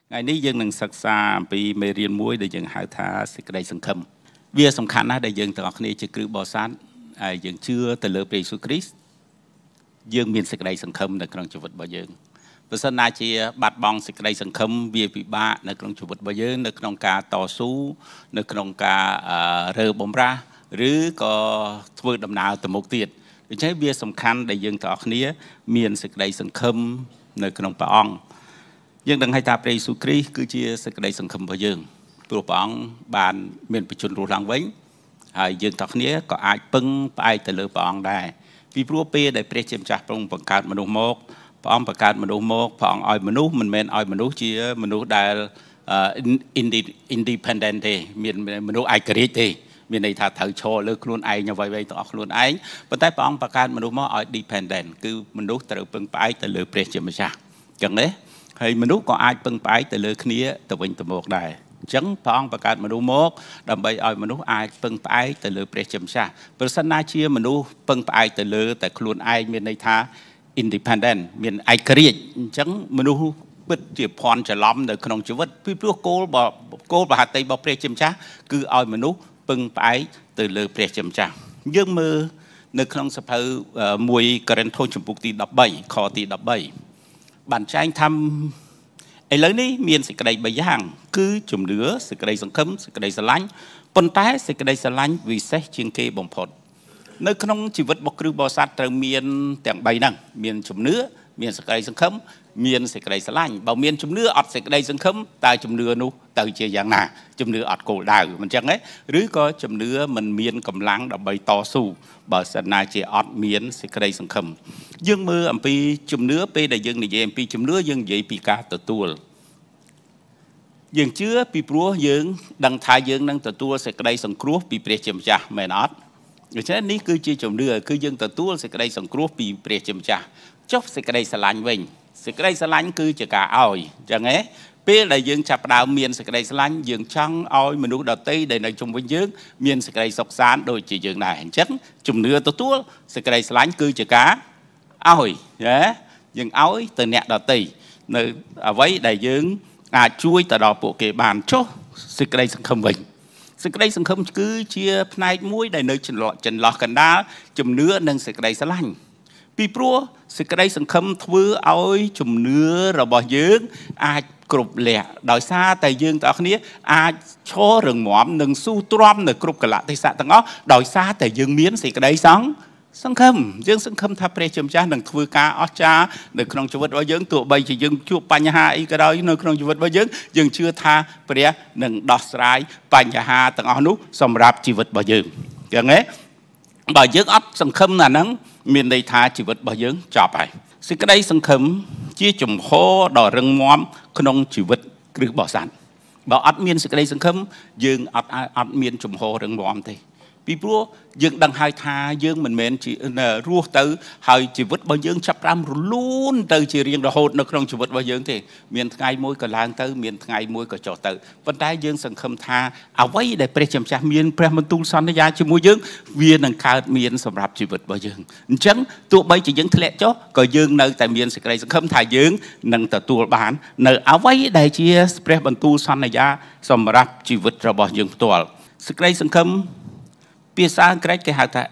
ngày nay dân năng sắc xa vì mê riêng muối để dân hào thá sẽ cái sân khâm vì sầm khăn á để dân từ học này chỉ cứ bỏ sát dân chưa từ lời Jesus Christ dân miền sẽ cái sân khâm để trong chủ vật bao dân và sau này chỉ bát bong sẽ cái sân khâm vì bị ba để trong chủ vật bao dân để trong cả tỏ sú để trong cả rơ bom raหรือก็ធ្វើដំណើរទៅមុខទៀតដូច្នេះវាសំខាន់ដែលយើងទាំងអស់គ្នាមានសេចក្តីសង្ឃឹមនៅក្នុងព្រះអង្គយើងដឹងហើយថាព្រះយេស៊ូវគ្រីស្ទគឺជាសេចក្តីសង្ឃឹមរបស់យើងព្រោះព្រះអង្គបានមានបជនរស់ឡើងវិញហើយយើងទាំងគ្នាក៏អាចពឹងផ្អែកទៅលើព្រះអង្គដែរពីព្រោះពេលដែលព្រះជាម្ចាស់ទ្រង់បង្កើតមនុស្សមកព្រះអង្គបង្កើតមនុស្សមកព្រះអង្គឲ្យមនុស្សមិនមែនឲ្យមនុស្សជាមនុស្សដែលindependent ទេមានមនុស្សឯករាជ្យទេមានន័យថាត្រូវឈរលើខ្លួនឯងអ្វីៗទាំងអស់ខ្លួនឯងប៉ុន្តែព្រះអង្គបង្កើតមនុស្សមកឲ្យ dependent គឺមនុស្សត្រូវពឹងផ្អែកទៅលើព្រះជាម្ចាស់អញ្ចឹងណាហើយមនុស្សក៏អាចពឹងផ្អែកទៅលើគ្នាទៅវិញទៅមកដែរអញ្ចឹងព្រះអង្គបង្កើតមនុស្សមកដើម្បីឲ្យមនុស្សអាចពឹងផ្អែកទៅលើព្រះជាម្ចាស់ប្រសិនណាជាមនុស្សពឹងផ្អែកទៅលើតែខ្លួនឯងមានន័យថា independent មានឯករាជ្យអញ្ចឹងមនុស្សពិតជាភ័ន្តច្រឡំនៅក្នុងជីវិតពីព្រោះគោលបហតិរបស់ព្រះជាម្ចាស់គឺឲ្យមនុស្សពឹងផ្អែកទៅលើព្រះជាម្ចាស់យើងមើលនៅក្នុងសភៅ1កូរិនថូសចំពុកទី13ខទី13បានចែងថាឥឡូវនេះមានសេចក្តី3យ៉ាងគឺជំនឿសេចក្តីសង្ឃឹមសេចក្តីស្រឡាញ់ប៉ុន្តែសេចក្តីស្រឡាញ់វិសេសជាងគេបំផុតនៅក្នុងជីវិតរបស់គ្រឹះបរិស័ទត្រូវមានទាំង3ហ្នឹងមានជំនឿមានសេចក្តីសង្ឃឹមមានសេចក្តីស្រឡាញ់បើមានជំនឿអត់សេចក្តីសង្ឃឹមតើជំនឿនោះទៅជាយ៉ាងណាជំនឿអត់គោលដៅមិនចឹងទេឬក៏ជំនឿមិនមានកម្លាំងដើម្បីតស៊ូបើសិនណាជាអត់មានសេចក្តីសង្ឃឹមយើងមើលអំពីជំនឿពេលដែលយើងនិយាយអំពីជំនឿយើងនិយាយពីការទទួលយើងជឿពីព្រោះយើងដឹងថាយើងនឹងទទួលសេចក្តីសង្គ្រោះពីព្រះជាម្ចាស់មែនអត់ដូច្នេះនេះគឺជាជំនឿគឺយើងទទួលសេចក្តីសង្គ្រោះពីព្រះជាម្ចាស់ចុះសេចក្តីស្រឡាញ់វិញសេចក្តីស្រឡាញ់គឺជាការឲ្យអញ្ចឹងហ៎ពេលដែលយើងចាប់ផ្ដើមមានសេចក្តីស្រឡាញ់យើងចង់ឲ្យមនុស្សដទៃដែលនៅជុំវិញយើងមានសេចក្តីសុខសាន្តដូចជាយើងដែរអញ្ចឹងជំនឿទទួលសេចក្តីស្រឡាញ់គឺជាការឲ្យណាយើងឲ្យទៅអ្នកដទៃនៅអ្វីដែលយើងអាចជួយទៅដល់ពួកគេបានចុះសេចក្តីសង្ឃឹមវិញសេចក្តីសង្ឃឹមគឺជាផ្នែកមួយដែលនៅចន្លោះកណ្ដាលជំនឿនិងសេចក្តីស្រឡាញ់ពីព្រោះសេចក្តីសង្ឃឹមធ្វើឲ្យជំនឿរបស់យើងអាចគ្រប់លក្ខដោយសារតែយើងទាំងអស់គ្នាអាចឈររឹងមាំនិងស៊ូទ្រាំនៅគ្រប់កលៈទេសៈទាំងអស់ដោយសារតែយើងមានសេចក្តីសង្ឃឹមយើងសង្ឃឹមថាព្រះជាម្ចាស់នឹងធ្វើការអស្ចារ្យនៅក្នុងជីវិតរបស់យើងទោះបីជាយើងជួបបញ្ហាអីក៏ដោយនៅក្នុងជីវិតរបស់យើងជឿថាព្រះនឹងដោះស្រាយបញ្ហាទាំងអស់នោះសម្រាប់ជីវិតរបស់យើងអញ្ចឹងហ៎បើយើងអត់សង្ឃឹមអាហ្នឹងមានន័យថាជីវិតរបស់យើងចប់ហើយសេចក្តីសង្ឃឹមជាជំហរដ៏រឹងមាំក្នុងជីវិតគ្រឹះបរិស័ទបើអត់មានសេចក្តីសង្ឃឹមយើងអត់មានជំហររឹងមាំទេពីព្រោះយើងដឹងហើយថាយើងមិនមែនជារស់ទៅហើយជីវិតរបស់យើងចាប់ផ្ដើមរលូនទៅជារៀងរហូតនៅក្នុងជីវិតរបស់យើងទេមានថ្ងៃមួយក៏ឡើងទៅមានថ្ងៃមួយក៏ចុះទៅប៉ុន្តែយើងសង្ឃឹមថាអ្វីដែលព្រះជាម្ចាស់មានព្រះបន្ទូលសន្យាជាមួយយើងវានឹងកើតមានសម្រាប់ជីវិតរបស់យើងអញ្ចឹងទោះបីជាយើងធ្លាក់ចុះក៏យើងនៅតែមានសេចក្តីសង្ឃឹមថាយើងនឹងទទួលបាននៅអ្វីដែលជាព្រះបន្ទូលសន្យាសម្រាប់ជីវិតរបស់យើងផ្ទាល់សេចក្តីសង្ឃឹមភាសាអង់គ្លេសគេហៅថា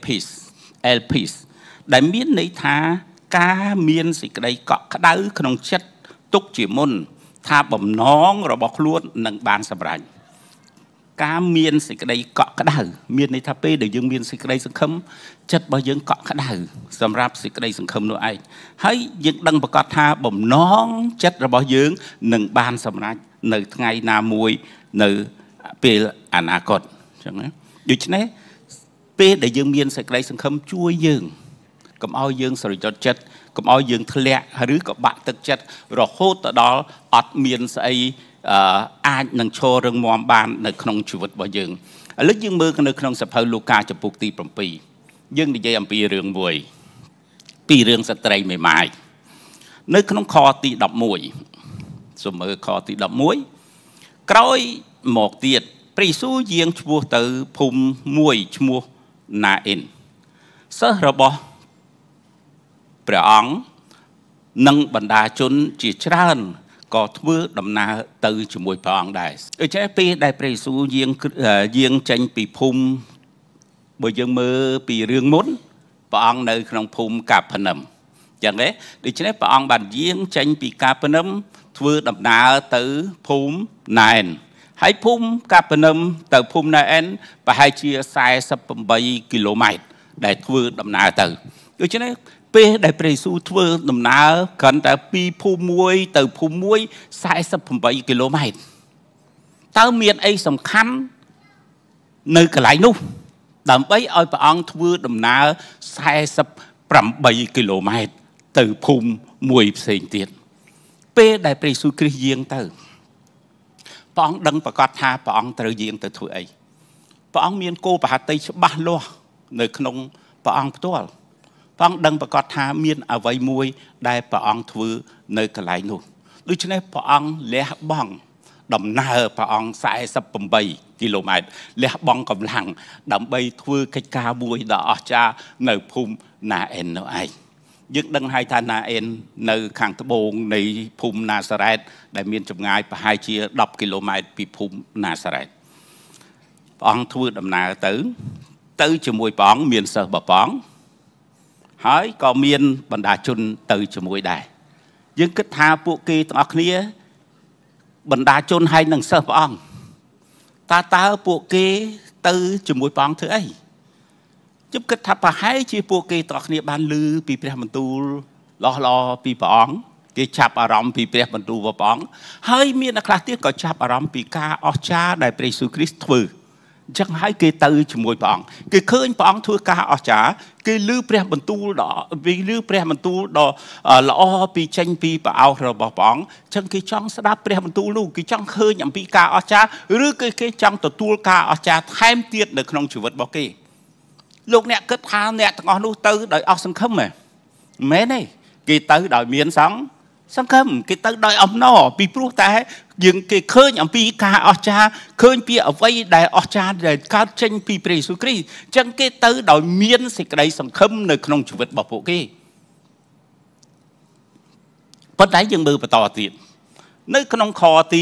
elpis ដែលមានន័យថាការមានសេចក្តីកក់ក្ដៅក្នុងចិត្តទុកជាមុនថាបំណងរបស់ខ្លួននឹងបានសម្រេចការមានសេចក្តីកក់ក្ដៅមានន័យថាពេលដែលយើងមានសេចក្តីសង្ឃឹមចិត្តរបស់យើងកក់ក្ដៅសម្រាប់សេចក្តីសង្ឃឹមនោះឯងហើយយើងដឹងប្រកាសថាបំណងចិត្តរបស់យើងនឹងបានសម្រេចនៅថ្ងៃណាមួយនៅពេលអនាគតអញ្ចឹងណាដូច្នេះពេលដែលយើងមានសេចក្តីសង្ឃឹមជួយយើងកុំឲ្យយើងស្រយុតចិត្តកុំឲ្យយើងធ្លាក់ឬក៏បាក់ទឹកចិត្តរហូតទៅដល់អត់មានស្អីអាចនឹងឈររឹងមាំបាននៅក្នុងជីវិតរបស់យើងឥឡូវយើងមើលនៅក្នុងសភៅលូកាចំពុកទី7យើងនិយាយអំពីរឿងមួយពីរឿងស្ត្រីមេម៉ាយនៅក្នុងខទី11សូមមើលខទី11ក្រោយមកទៀតព្រះយេស៊ូវយាងឈ្មោះទៅភូមិមួយឈ្មោះណាអ៊ីនសិស្សរបស់ព្រះអង្គនិងបណ្ដាជនជាច្រើន có thưa đầm na từ chủng mùi phong đại ở trái pi đại bề su giếng tranh bị phum bởi dương mơ bị rương muốn phong nơi trong phum cạp phần nằm chẳng đấy để trái phong bản giếng tranh bị cạp phần nằm thưa đầm na từ phum nền hãy phum cạp phần nằm từ phum nền và hai chia sai sắp 7 km để thưa đầm na từ ở trái pe đại bề su thưa đầm na cần tại pi phum muối từ phum muối sai sắp 7 km tao miền ấy sầm khăn nơi cái lái nu đầm bấy ơi bà ông thưa đầm na sai sắp 7 km từ phum muối sinh tiền pe đại bề su kêu giếng từ bà ông đừng bà cọt tha bà ông từ giếng từ thưa ấy bà ông miền cô bà tây ba lo nơi khung bà ông tuột phong đăngประกอบท่ามีนเอาไว้มวยได้ประองทวีในกลายนู่นดูฉะนั้นประองเลี้ยบ้องดำนาประองสายสับปมใบกิโลเมตรเลี้ยบ้องกำลังดำใบทวีกิจการบุยดอกจ้าในภูมินาเอ็นเอาไอยึดดังให้ท่านนาเอ็นในขังตะบงในภูมินาสารัตได้มีจำง่ายไปให้เชีย10 กิโลเมตรปีภูมินาสารัตประองทวีดำนาตื้อจมวยประองมีนเสือบ่ประองหายก็มีนบรรดาชนตื่นจมวยได้ยังคิดหาพวกกีต่อគ្នាบรรดาชนให้หนังเสือป้องตาพวกกีตื่นจมวยป้องเถอะไอ้จุดคิดทับไปให้ชีพวกกีต่อគ្នាบ้านลือปีเปรียบมันตูรอปีป้องกีจับอารมณ์ปีเปรียบมันตูว่าป้องเฮ้ยมีนักล่าเตี้ยก็จับอารมณ์ปีกาอชาได้พระเยซูคริสต์ถือจังให้กีตื่นจมวยป้องกีเคยป้องถือกาอชากีลือเปรียบมันตูดอวิลือเปรียบมันตูดอละอปีเชงปีป่าวเราบอกป้องจังกีจังสดับเปรียบมันตูลูกกีจังเคยอย่างปีกาอชาหรือกีจังตัวตูกาอชาแทมเตียดในขนมชีวิตบอกกีลูกเนี่ยก็ทานเนี่ยต้องเอาลูกตื่นโดยเอาสังคมไหมแม่เนี่ยกีตื่นโดยเมียนสังคมกีตื่นโดยอมนอปีปลุกแต่ยังกีเคยอย่างปีกาอชาเคยปีเอาไว้ได้อชาได้การเชงปีเปรสุครีจังกีตื่นโดยเมียนสิ่งใดสังคมในขนมชีวิตบอกพวกกีปัจจัยยังมือไปต่อตีในขนมคอตี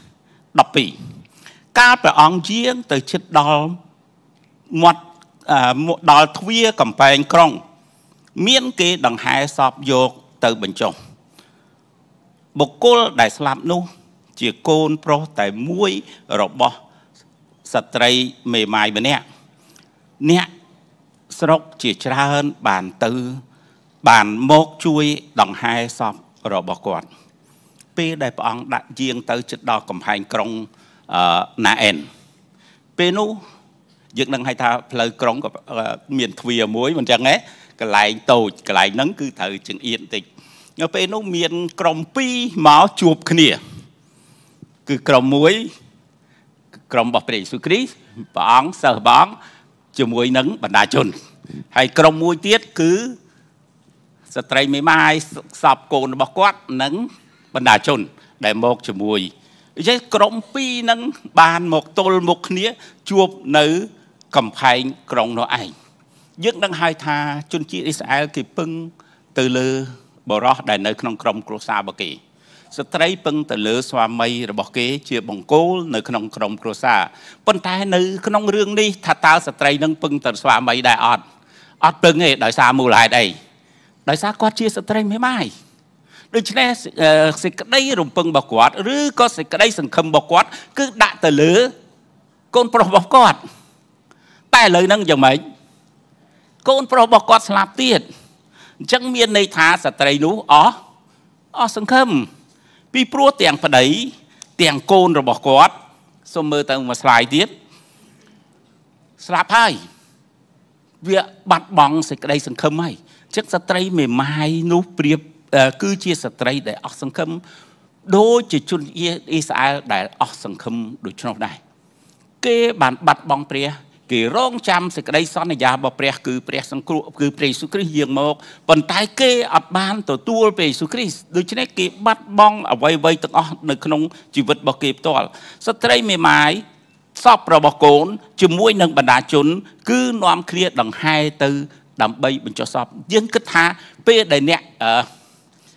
10 ปีการไปอ่างเยี่ยงtừชิดดอลหมดดอลทวีกำแพงกรงเมียนกีดังหายสอบโยกtừ bên trongบุคคลได้สลับนู้จีโกนโปรแต่มวยรบบสตรีเมย์ไม้แบบเนี้ยสรกจีจราเนบานตือบานโมกช่วยดังหายสอบรบบกอดปีได้ปองดักเยียงตือจุดดอกกำแพงกรงนาเอ็นปีนู้ยึดดังให้ท่าเพลย์กรงกับเมียนทวีมวยมันจังไงกระไรโตกระไรนั้นคือถือจึงเอียนติเงาเป็นนู้เมียนกรมปีหมอจูบขึ้นเนี่ยคือกรมมวยกรมบอกเปรตสุครีบ้องเสือบ้องจมวยนังบรรดาชนให้กรมมวยเตี้ยคือสตรีไม่ไม้สอบโกนบอกวัดนังบรรดาชนได้หมกจมวยใช่กรมปีนังบานหมกโตลหมกเนี้ยจูบในกำแพงกรงน้อยยึดดังไฮทาจนจีอิสราเอลกี่ปึ้งตื่นเลยบรอได้ในขนมกรมครัวซาบกีสตรีปึงแต่เลือสวามีระบอกเกเจียบงโก้ในขนมกรมครัวซาปนแต่ในขนมเรื่องนี้ถ้าตาสตรีนั่งปึงแต่สวามีได้อดปึงเอได้ซามูลายได้ได้ซากอดเชียสตรีไม่โดยเฉพาะสิ่งได้รวมปึงบอกวัดหรือก็สิ่งได้สังคมบอกวัดก็ด่าแต่เลือก้นโปรบอกกอดแต่เลยนั่งอย่างไรก้นโปรบอกกอดสลับเตี้ยจังเมียนในท่าสตรีนู้สังคมปีปลัวเตียงประเดี๋ยเตียงโกนระบอกกอดสมมือตั้งมาสลายเตี้ยสลับให้เวียบัดบังสิ่งใดสังคมไม่จังสตรีไม่ไม้นู้เปรียบคือเชียสตรีได้ออกสังคมโดยจะจุนอิสราเอลได้ออกสังคมโดยชนได้เก็บัดบังเปรียกี่ร้องจำสิ่งใดซ้อนในยาบเปรียคือเปรียสังครุคือเปรียสุคริยังมกปนตายเกอับบานตัวเปรียสุคริโดยเฉพาะกี่บัดบังเอาไว้ตั้งในขนมชีวิตบกีบตัวสตรีไม่หมายสอบประบโกนจมวยหนึ่งบรรดาชนคือนอมเครียดดังไฮตือดำใบบรรจสอบยังกึศหาเป้ได้เนี่ย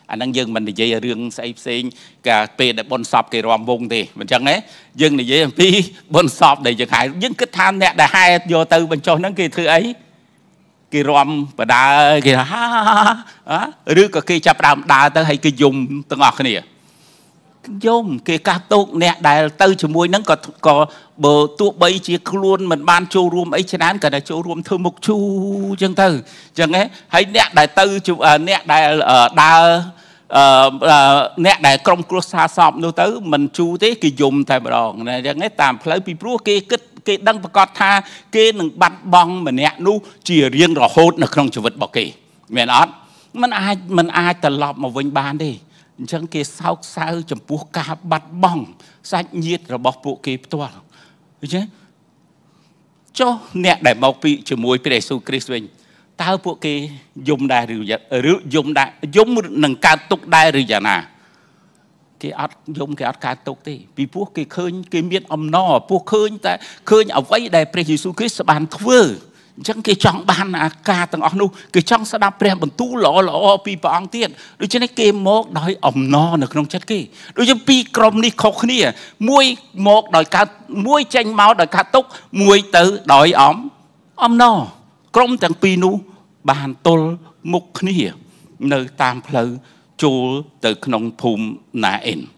អាហ្នឹងយើងមិននិយាយរឿងស្អីផ្សេងកាពេលដែលបុណ្យសពគេរំវងទេមិនចឹងទេយើងនិយាយអំពីបុណ្យសពដែលយើងហៅយើងគិតថាអ្នកដែលហែយកទៅបញ្ចុះហ្នឹងគេធ្វើអីគេរំបដើគេហាឬក៏គេចាប់ដើមដើរទៅហើយគេយំទាំងអស់គ្នាយំគេកាស់ទុកអ្នកដែលទៅជាមួយនឹងក៏បើទោះបីជាខ្លួនមិនបានចូលរួមអីច្រើនក៏តែចូលរួមធ្វើមុខជូរអញ្ចឹងទៅអញ្ចឹងហ៎ហើយអ្នកដែលទៅអ្នកដែលដើរអ្នកដែលក្រុមគ្រួសារសពនោះទៅមិនជូរទេគេយំតែម្ដងអញ្ចឹងតាមផ្លូវពីព្រោះគេគិតគេដឹងប្រកាសថាគេនឹងបាត់បង់ម្នាក់នោះជារៀងរហូតនៅក្នុងជីវិតរបស់គេមែនអត់มันអាចត្រឡប់មកវិញបានទេអញ្ចឹងគេសោកសៅចំពោះការបាត់បង់សាច់ញាតិរបស់ពួកគេផ្ទាល់ឃើញទេចុះអ្នកដែលមកពីជាមួយព្រះយេស៊ូវគ្រីស្ទវិញតើពួកគេយំដែរឬយំដែរយំនឹងកើតទុកដែរឬយ៉ាងណាគេអត់យំគេអត់កើតទុកទេពីព្រោះគេឃើញគេមានអំណរពោះឃើញតែឃើញអ្វីដែលព្រះយេស៊ូវគ្រីស្ទបានធ្វើអញ្ចឹងគេចង់បានអាការទាំងអស់នោះគេចង់ស្ដាប់ព្រះបន្ទូលល្អពីព្រះអង្គទៀតដូច្នេះគេមកដោយអំណរនៅក្នុងចិត្តគេដូចជាពីរក្រុមនេះខុសគ្នាមួយមកដោយកើតមួយចេញមកដោយកើតទុកមួយទៅដោយអំណរក្រុមទាំងពីរនោះបានទល់មុខគ្នានៅតាមផ្លូវចូលទៅក្នុងភូមិណាអេន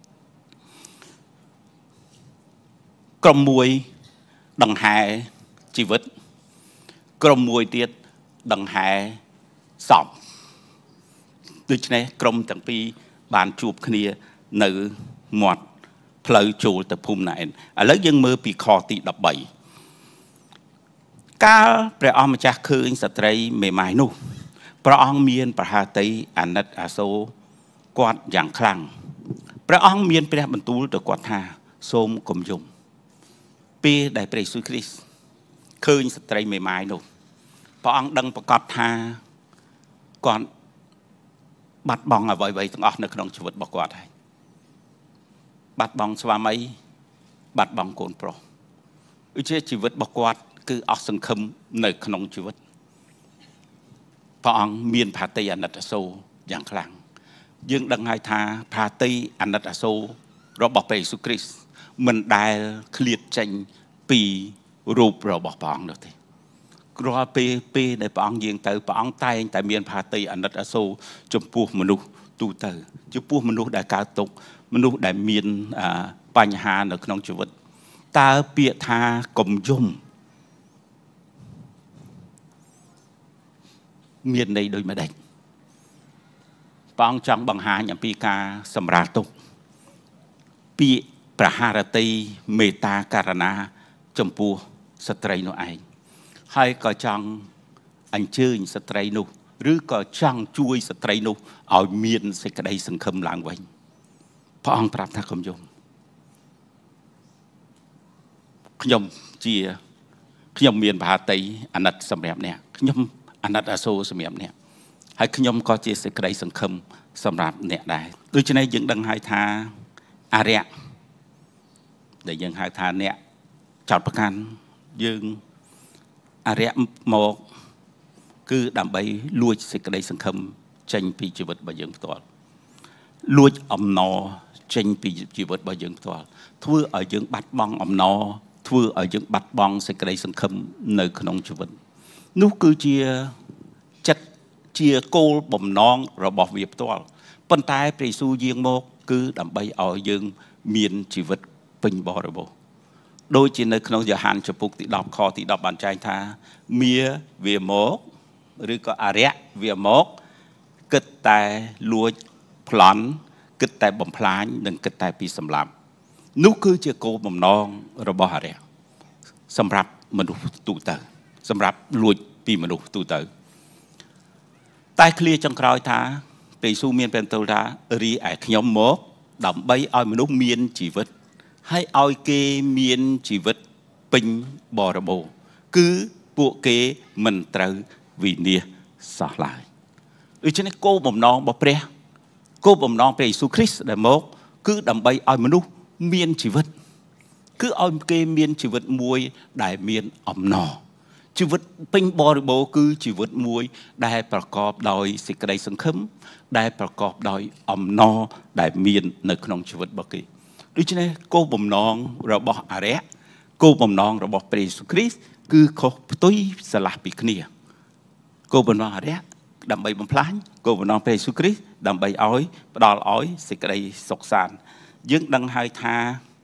ក្រុមមួយដង្ហែជីវិតក្រុមមួយទៀតដង្ហែសពដូច្នេះក្រុមទាំងពីរបានជួបគ្នានៅមាត់ផ្លូវចូលទៅភូមិណាអេនឥឡូវយើងមើលពីខទី13កាលព្រះអង្គម្ចាស់ឃើញស្ត្រីមេម៉ាយនោះព្រះអង្គមានប្រហាតីអាណិតអាសូរគាត់យ៉ាងខ្លាំងព្រះអង្គមានព្រះបន្ទូលទៅគាត់ថាសូមកុំយំពេលដែលព្រះយេស៊ូវគ្រីស្ទឃើញស្ត្រីមេម៉ាយនោះព្រះអង្គដឹងប្រកាសថាគាត់បាត់បង់អ្វីៗទាំងអស់នៅក្នុងជីវិតរបស់គាត់ហើយបាត់បង់ស្វាមីបាត់បង់កូនប្រុសឧទាហរណ៍ជីវិតរបស់គាត់គឺអស់សង្ឃឹមនៅក្នុងជីវិតព្រះអង្គមានផាតីអាណិតអាសូរយ៉ាងខ្លាំងយើងដឹងហើយថាផាតីអាណិតអាសូររបស់ព្រះយេស៊ូវគ្រីស្ទមិនដែលឃ្លាតចេញពីរូបរបស់ព្រះអង្គនោះទេរាល់ពេលដែលព្រះអង្គយាងទៅព្រះអង្គតែងតែមានផាតីអាណិតអាសូរចំពោះមនុស្សទូទៅចំពោះមនុស្សដែលកើតទុក្ខមនុស្សដែលមានបញ្ហានៅក្នុងជីវិតតើពាក្យថាកុំយំមានន័យដូចម្ដេចព្រះអង្គចង់បង្ហាញអំពីការសម្រាលទុក្ខពាក្យប្រហារតីមេត្តាករណាចំពោះស្ត្រីនោះឯងហើយក៏ចង់អញ្ជើញស្ត្រីនោះឬក៏ចង់ជួយស្ត្រីនោះឲ្យមានសេចក្តីសង្ឃឹមឡើងវិញព្រះអង្គប្រាប់ថាកុំយំខ្ញុំមានប្រហាតីអាណិតសម្រាប់អ្នកខ្ញុំអាណិតអាសូរសម្រាប់អ្នកហើយខ្ញុំក៏ជាសេចក្តីសង្ឃឹមសម្រាប់អ្នកដែរដូច្នេះយើងដឹងហើយថាអរិយដែលយើងហៅថាអ្នកចោតប្រកាន់យើងអរិយមកគឺដើម្បីលួចសេចក្តីសង្ឃឹមចេញពីជីវិតរបស់យើងផ្ទាល់លួចអំណរចេញពីជីវិតរបស់យើងផ្ទាល់ធ្វើឲ្យយើងបាត់បង់អំណរធ្វើឲ្យយើងបាត់បង់សេចក្តីសង្ឃឹមនៅក្នុងជីវិតនោះគឺជាចិត្តជាគោលបំណងរបស់វាផ្ទាល់ប៉ុន្តែព្រះយេស៊ូវយាងមកគឺដើម្បីឲ្យយើងមានជីវិតពេញបរិបូរណ៍ដូចជានៅក្នុងយ៉ូហានចំពុកទី10ខទី10បានចែងថាមាវាមកឬក៏អរិយវាមកគិតតែលួចប្លន់គិតតែបំផ្លាញនិងគិតតែពីសម្លាប់នោះគឺជាគោលបំណងរបស់អរិយសម្រាប់មនុស្សទូទៅសម្រាប់លួចពីមនុស្សទូទៅតែឃ្លាចុងក្រោយថាព្រះយេស៊ូវមានព្រះបន្ទូលថារីឯខ្ញុំមកដើម្បីឲ្យមនុស្សមានជីវិតហើយឲ្យគេមានជីវិតពេញបរិបូរណ៍គឺពួកគេមិនត្រូវវិនាសសោះឡើយដូច្នេះគោលបំណងរបស់ព្រះគោលបំណងព្រះយេស៊ូវគ្រីស្ទដែលមកគឺដើម្បីឲ្យមនុស្សមានជីវិតគឺឲ្យគេមានជីវិតមួយដែលមានអំណរชีวิตពេញបរិបូរណ៍គឺជីវិតមួយដែលប្រកបដោយសេចក្តីសង្ឃឹមដែលប្រកបដោយអំណរដែលមាននៅក្នុងជីវិតរបស់គេដូច្នេះគោលបំណងរបស់អរិយគោលបំណងរបស់ព្រះយេស៊ូវគ្រីស្ទគឺខុសផ្ទុយស្រឡះពីគ្នាគោលបំណងអរិយដើម្បីបំផ្លាញគោលបំណងព្រះយេស៊ូវគ្រីស្ទដើម្បីឲ្យផ្ដល់ឲ្យសេចក្តីសុខសាន្តយើងដឹងហើយថា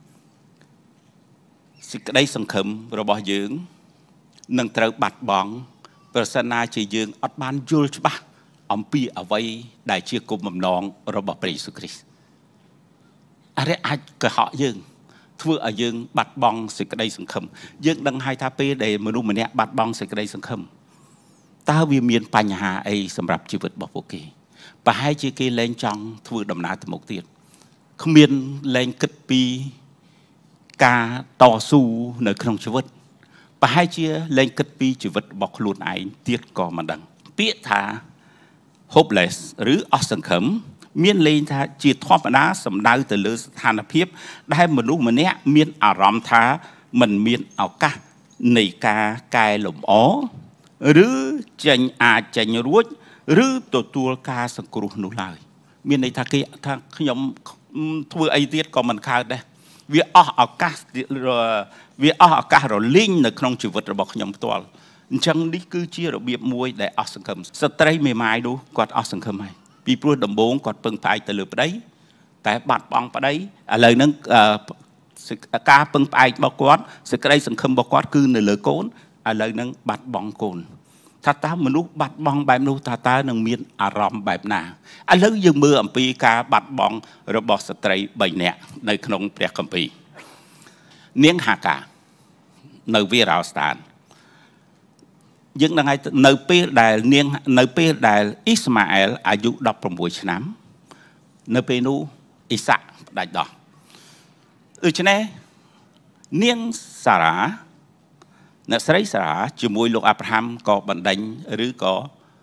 សេចក្តីសង្ឃឹមរបស់យើងនឹងត្រូវបាត់បង់ប្រសិនណាជាយើងអត់បានយល់ច្បាស់អំពីអ្វីដែលជាគោលបំណងរបស់ព្រះយេស៊ូវគ្រីស្ទអរិយអាចកុហកយើងធ្វើឲ្យយើងបាត់បង់សេចក្តីសង្ឃឹមយើងដឹងហើយថាពេលដែលមនុស្សម្នាក់បាត់បង់សេចក្តីសង្ឃឹមតើវាមានបញ្ហាអីសម្រាប់ជីវិតរបស់ពួកគេប្រហែលជាគេលែងចង់ធ្វើដំណើរទៅមុខទៀតគ្មានលែងគិតពីការតស៊ូនៅក្នុងជីវិតប្រហែលជាលែងគិតពីជីវិតរបស់ខ្លួនឯងទៀតក៏មិនដឹងពាក្យថា hopeless ឬអស់សង្ឃឹមមានលេងថាជាធម្មតាសំដៅទៅលើស្ថានភាពដែលមនុស្សម្នាក់មានអារម្មណ៍ថាមិនមានឱកាសនៃការកែលម្អឬអាចចេញរួចឬទទួលការសង្គ្រោះនោះឡើយមានន័យថាគេថាខ្ញុំធ្វើអីទៀតក៏មិនកើតដែរវាអស់ឱកាសរលីងនៅក្នុងជីវិតរបស់ខ្ញុំផ្ទាល់អញ្ចឹងនេះគឺជារបៀបមួយដែលអស់សង្ឃឹមស្ត្រីមេម៉ាយនោះគាត់អស់សង្ឃឹមហើយពីព្រោះដំបូងគាត់ពឹងផ្អែកទៅលើប្តីតែបាត់បង់ប្តីឥឡូវហ្នឹងការពឹងផ្អែករបស់គាត់សេចក្តីសង្ឃឹមរបស់គាត់គឺនៅលើកូនឥឡូវហ្នឹងបាត់បង់កូនថាតើមនុស្សបាត់បង់បែបនោះថាតើនឹងមានអារម្មណ៍បែបណាឥឡូវយើងមើលអំពីការបាត់បង់របស់ស្ត្រី3នាក់នៅក្នុងព្រះគម្ពីរនាងហាកានៅវីរោស្ថានយើងនឹងឲ្យនៅពេលដែលអ៊ីស្ម៉ាអែលអាយុ16ឆ្នាំនៅពេលនោះអ៊ីសាក់ផ្ដាច់ដោះដូច្នេះនាងសារ៉ាអ្នកស្រីសារ៉ាជាមួយលោកអាប់រ៉ាហាំក៏បណ្ដេញឬក៏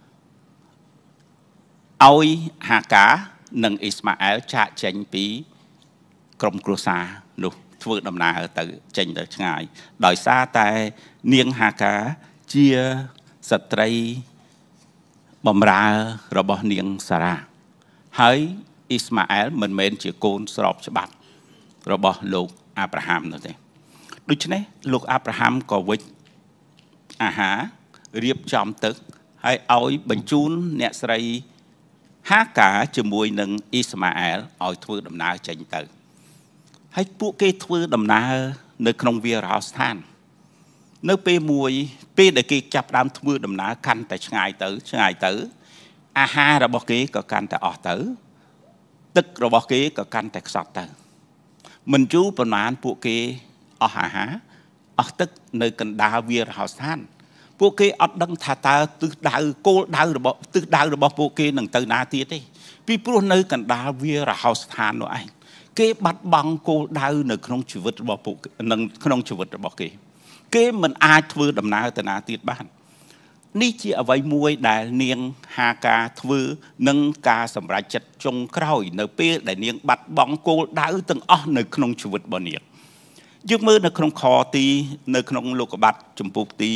ឲ្យហាកានិងអ៊ីស្ម៉ាអែលចាកចេញពីក្រុមគ្រួសារនោះធ្វើដំណើរទៅចេញទៅឆ្ងាយដោយសារតែនាងហាកាជាស្ត្រីបម្រើរបស់នាងសារ៉ាហើយអ៊ីស្ម៉ាអែលមិនមែនជាកូនស្របច្បាប់របស់លោកអាប់រ៉ាហាំនោះទេដូច្នេះលោកអាប់រ៉ាហាំក៏វិចអាហាររៀបចំទឹកហើយឲ្យបញ្ជូនអ្នកស្រីហាកាជាមួយនឹងអ៊ីស្ម៉ាអែលឲ្យធ្វើដំណើរចេញទៅហើយពួកគេធ្វើដំណើរនៅក្នុងវារោស្ថាននៅពេលមួយពេលដែលគេចាប់ផ្ដើមធ្វើដំណើរកាន់តែឆ្ងាយទៅអាហាររបស់គេក៏កាន់តែអស់ទៅទឹករបស់គេក៏កាន់តែខ្សត់ទៅមិនយូរប៉ុន្មានពួកគេអស់អាហារអស់ទឹកនៅកណ្ដាលវារហោស្ថានពួកគេអត់ដឹងថាតើទិសដៅរបស់ពួកគេនឹងទៅណាទៀតទេពីព្រោះនៅកណ្ដាលវារហោស្ថាននោះឯងគេបាត់បង់គោលដៅនៅក្នុងជីវិតរបស់ពួកនឹងក្នុងជីវិតរបស់គេមិនអាចធ្វើដំណើរទៅណាទៀតបាននេះជាអ្វីមួយដែលនាងហាកាធ្វើនឹងការសម្រេចចិត្តចុងក្រោយនៅពេលដែលនាងបាត់បង់គោលដៅទាំងអស់នៅក្នុងជីវិតរបស់នាងយើងមើលនៅក្នុងនៅក្នុងលោកុបាទចំពុកទី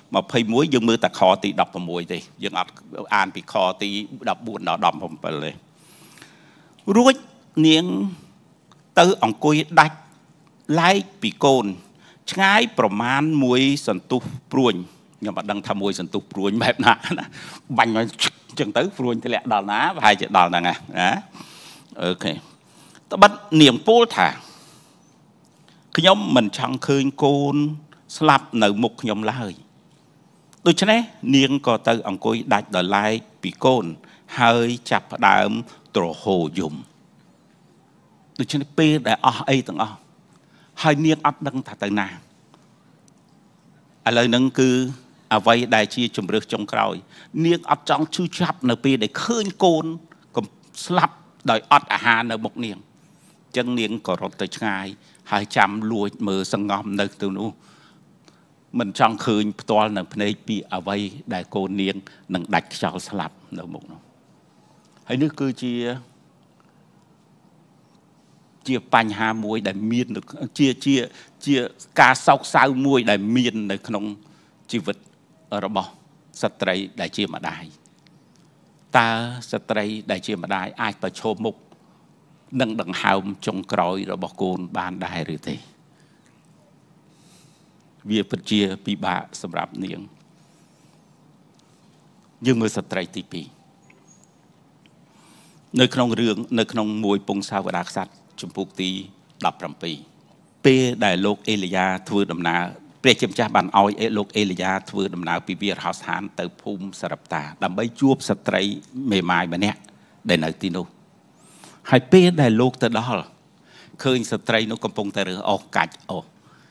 21យើងមើលតែខទី16ទេយើងអត់អានពីខទី14ដល់17ទេរួចនាងទៅអង្គុយដាច់ឡែកពីកូនឆ្ងាយប្រមាណមួយសន្ទុះព្រួញខ្ញុំអត់ដឹងថាមួយសន្ទុះព្រួញបែបណាបាញ់មកអញ្ចឹងទៅព្រួញធ្លាក់ដល់ណាប្រហែលជាដល់ហ្នឹងណាអូខេត្បិតនាងពោលថាខ្ញុំមិនចង់ឃើញកូនស្លាប់នៅមុខខ្ញុំឡើយដូច្នេះនាងក៏ទៅអង្គុយដាច់ដល់ឡែកពីកូនហើយចាប់ផ្ដើមទ្រហោយំដូច្នេះពេលដែលអស់អីទាំងអស់ហើយនាងអត់ដឹងថាទៅណាឥឡូវហ្នឹងគឺអ្វីដែលជាជំរឿសចុងក្រោយនាងអត់ចង់ឈឺចាប់នៅពេលដែលឃើញកូនស្លាប់ដោយអត់អាហារនៅមុខនាងអញ្ចឹងនាងក៏រត់ទៅឆ្ងាយហើយចាំលួចមើលសង្ងំនៅទៅនោះមិនចង់ឃើញផ្ទាល់នៅភ្នែកពីអ្វីដែលកូននាងនឹងដាច់ខ្យល់ស្លាប់នៅមុខនោះហើយនេះគឺជាបញ្ហាមួយដែលមានជាការសោកសៅមួយដែលមាននៅក្នុងជីវិតរបស់ស្ត្រីដែលជាម្ដាយតើស្ត្រីដែលជាម្ដាយអាចប្រឈមមុខនឹងដង្ហើមចុងក្រោយរបស់កូនបានដែរឬទេវាពិតជាពិបាកសម្រាប់នាងយើងមើលស្ត្រីទី2នៅក្នុងរឿងនៅក្នុងមួយពងសាវតារក្សត្រជំពូកទី17ពេលដែលលោកអេលីយ៉ាធ្វើដំណើរព្រះជាម្ចាស់បានឲ្យលោកអេលីយ៉ាធ្វើដំណើរពីវាលហោស្ថានទៅភូមិសារ៉ាប់តាដើម្បីជួបស្ត្រីមេម៉ាយម្នាក់ដែលនៅទីនោះហើយពេលដែលលោកទៅដល់ឃើញស្ត្រីនោះកំពុងតែរើសអុសកាច់អុស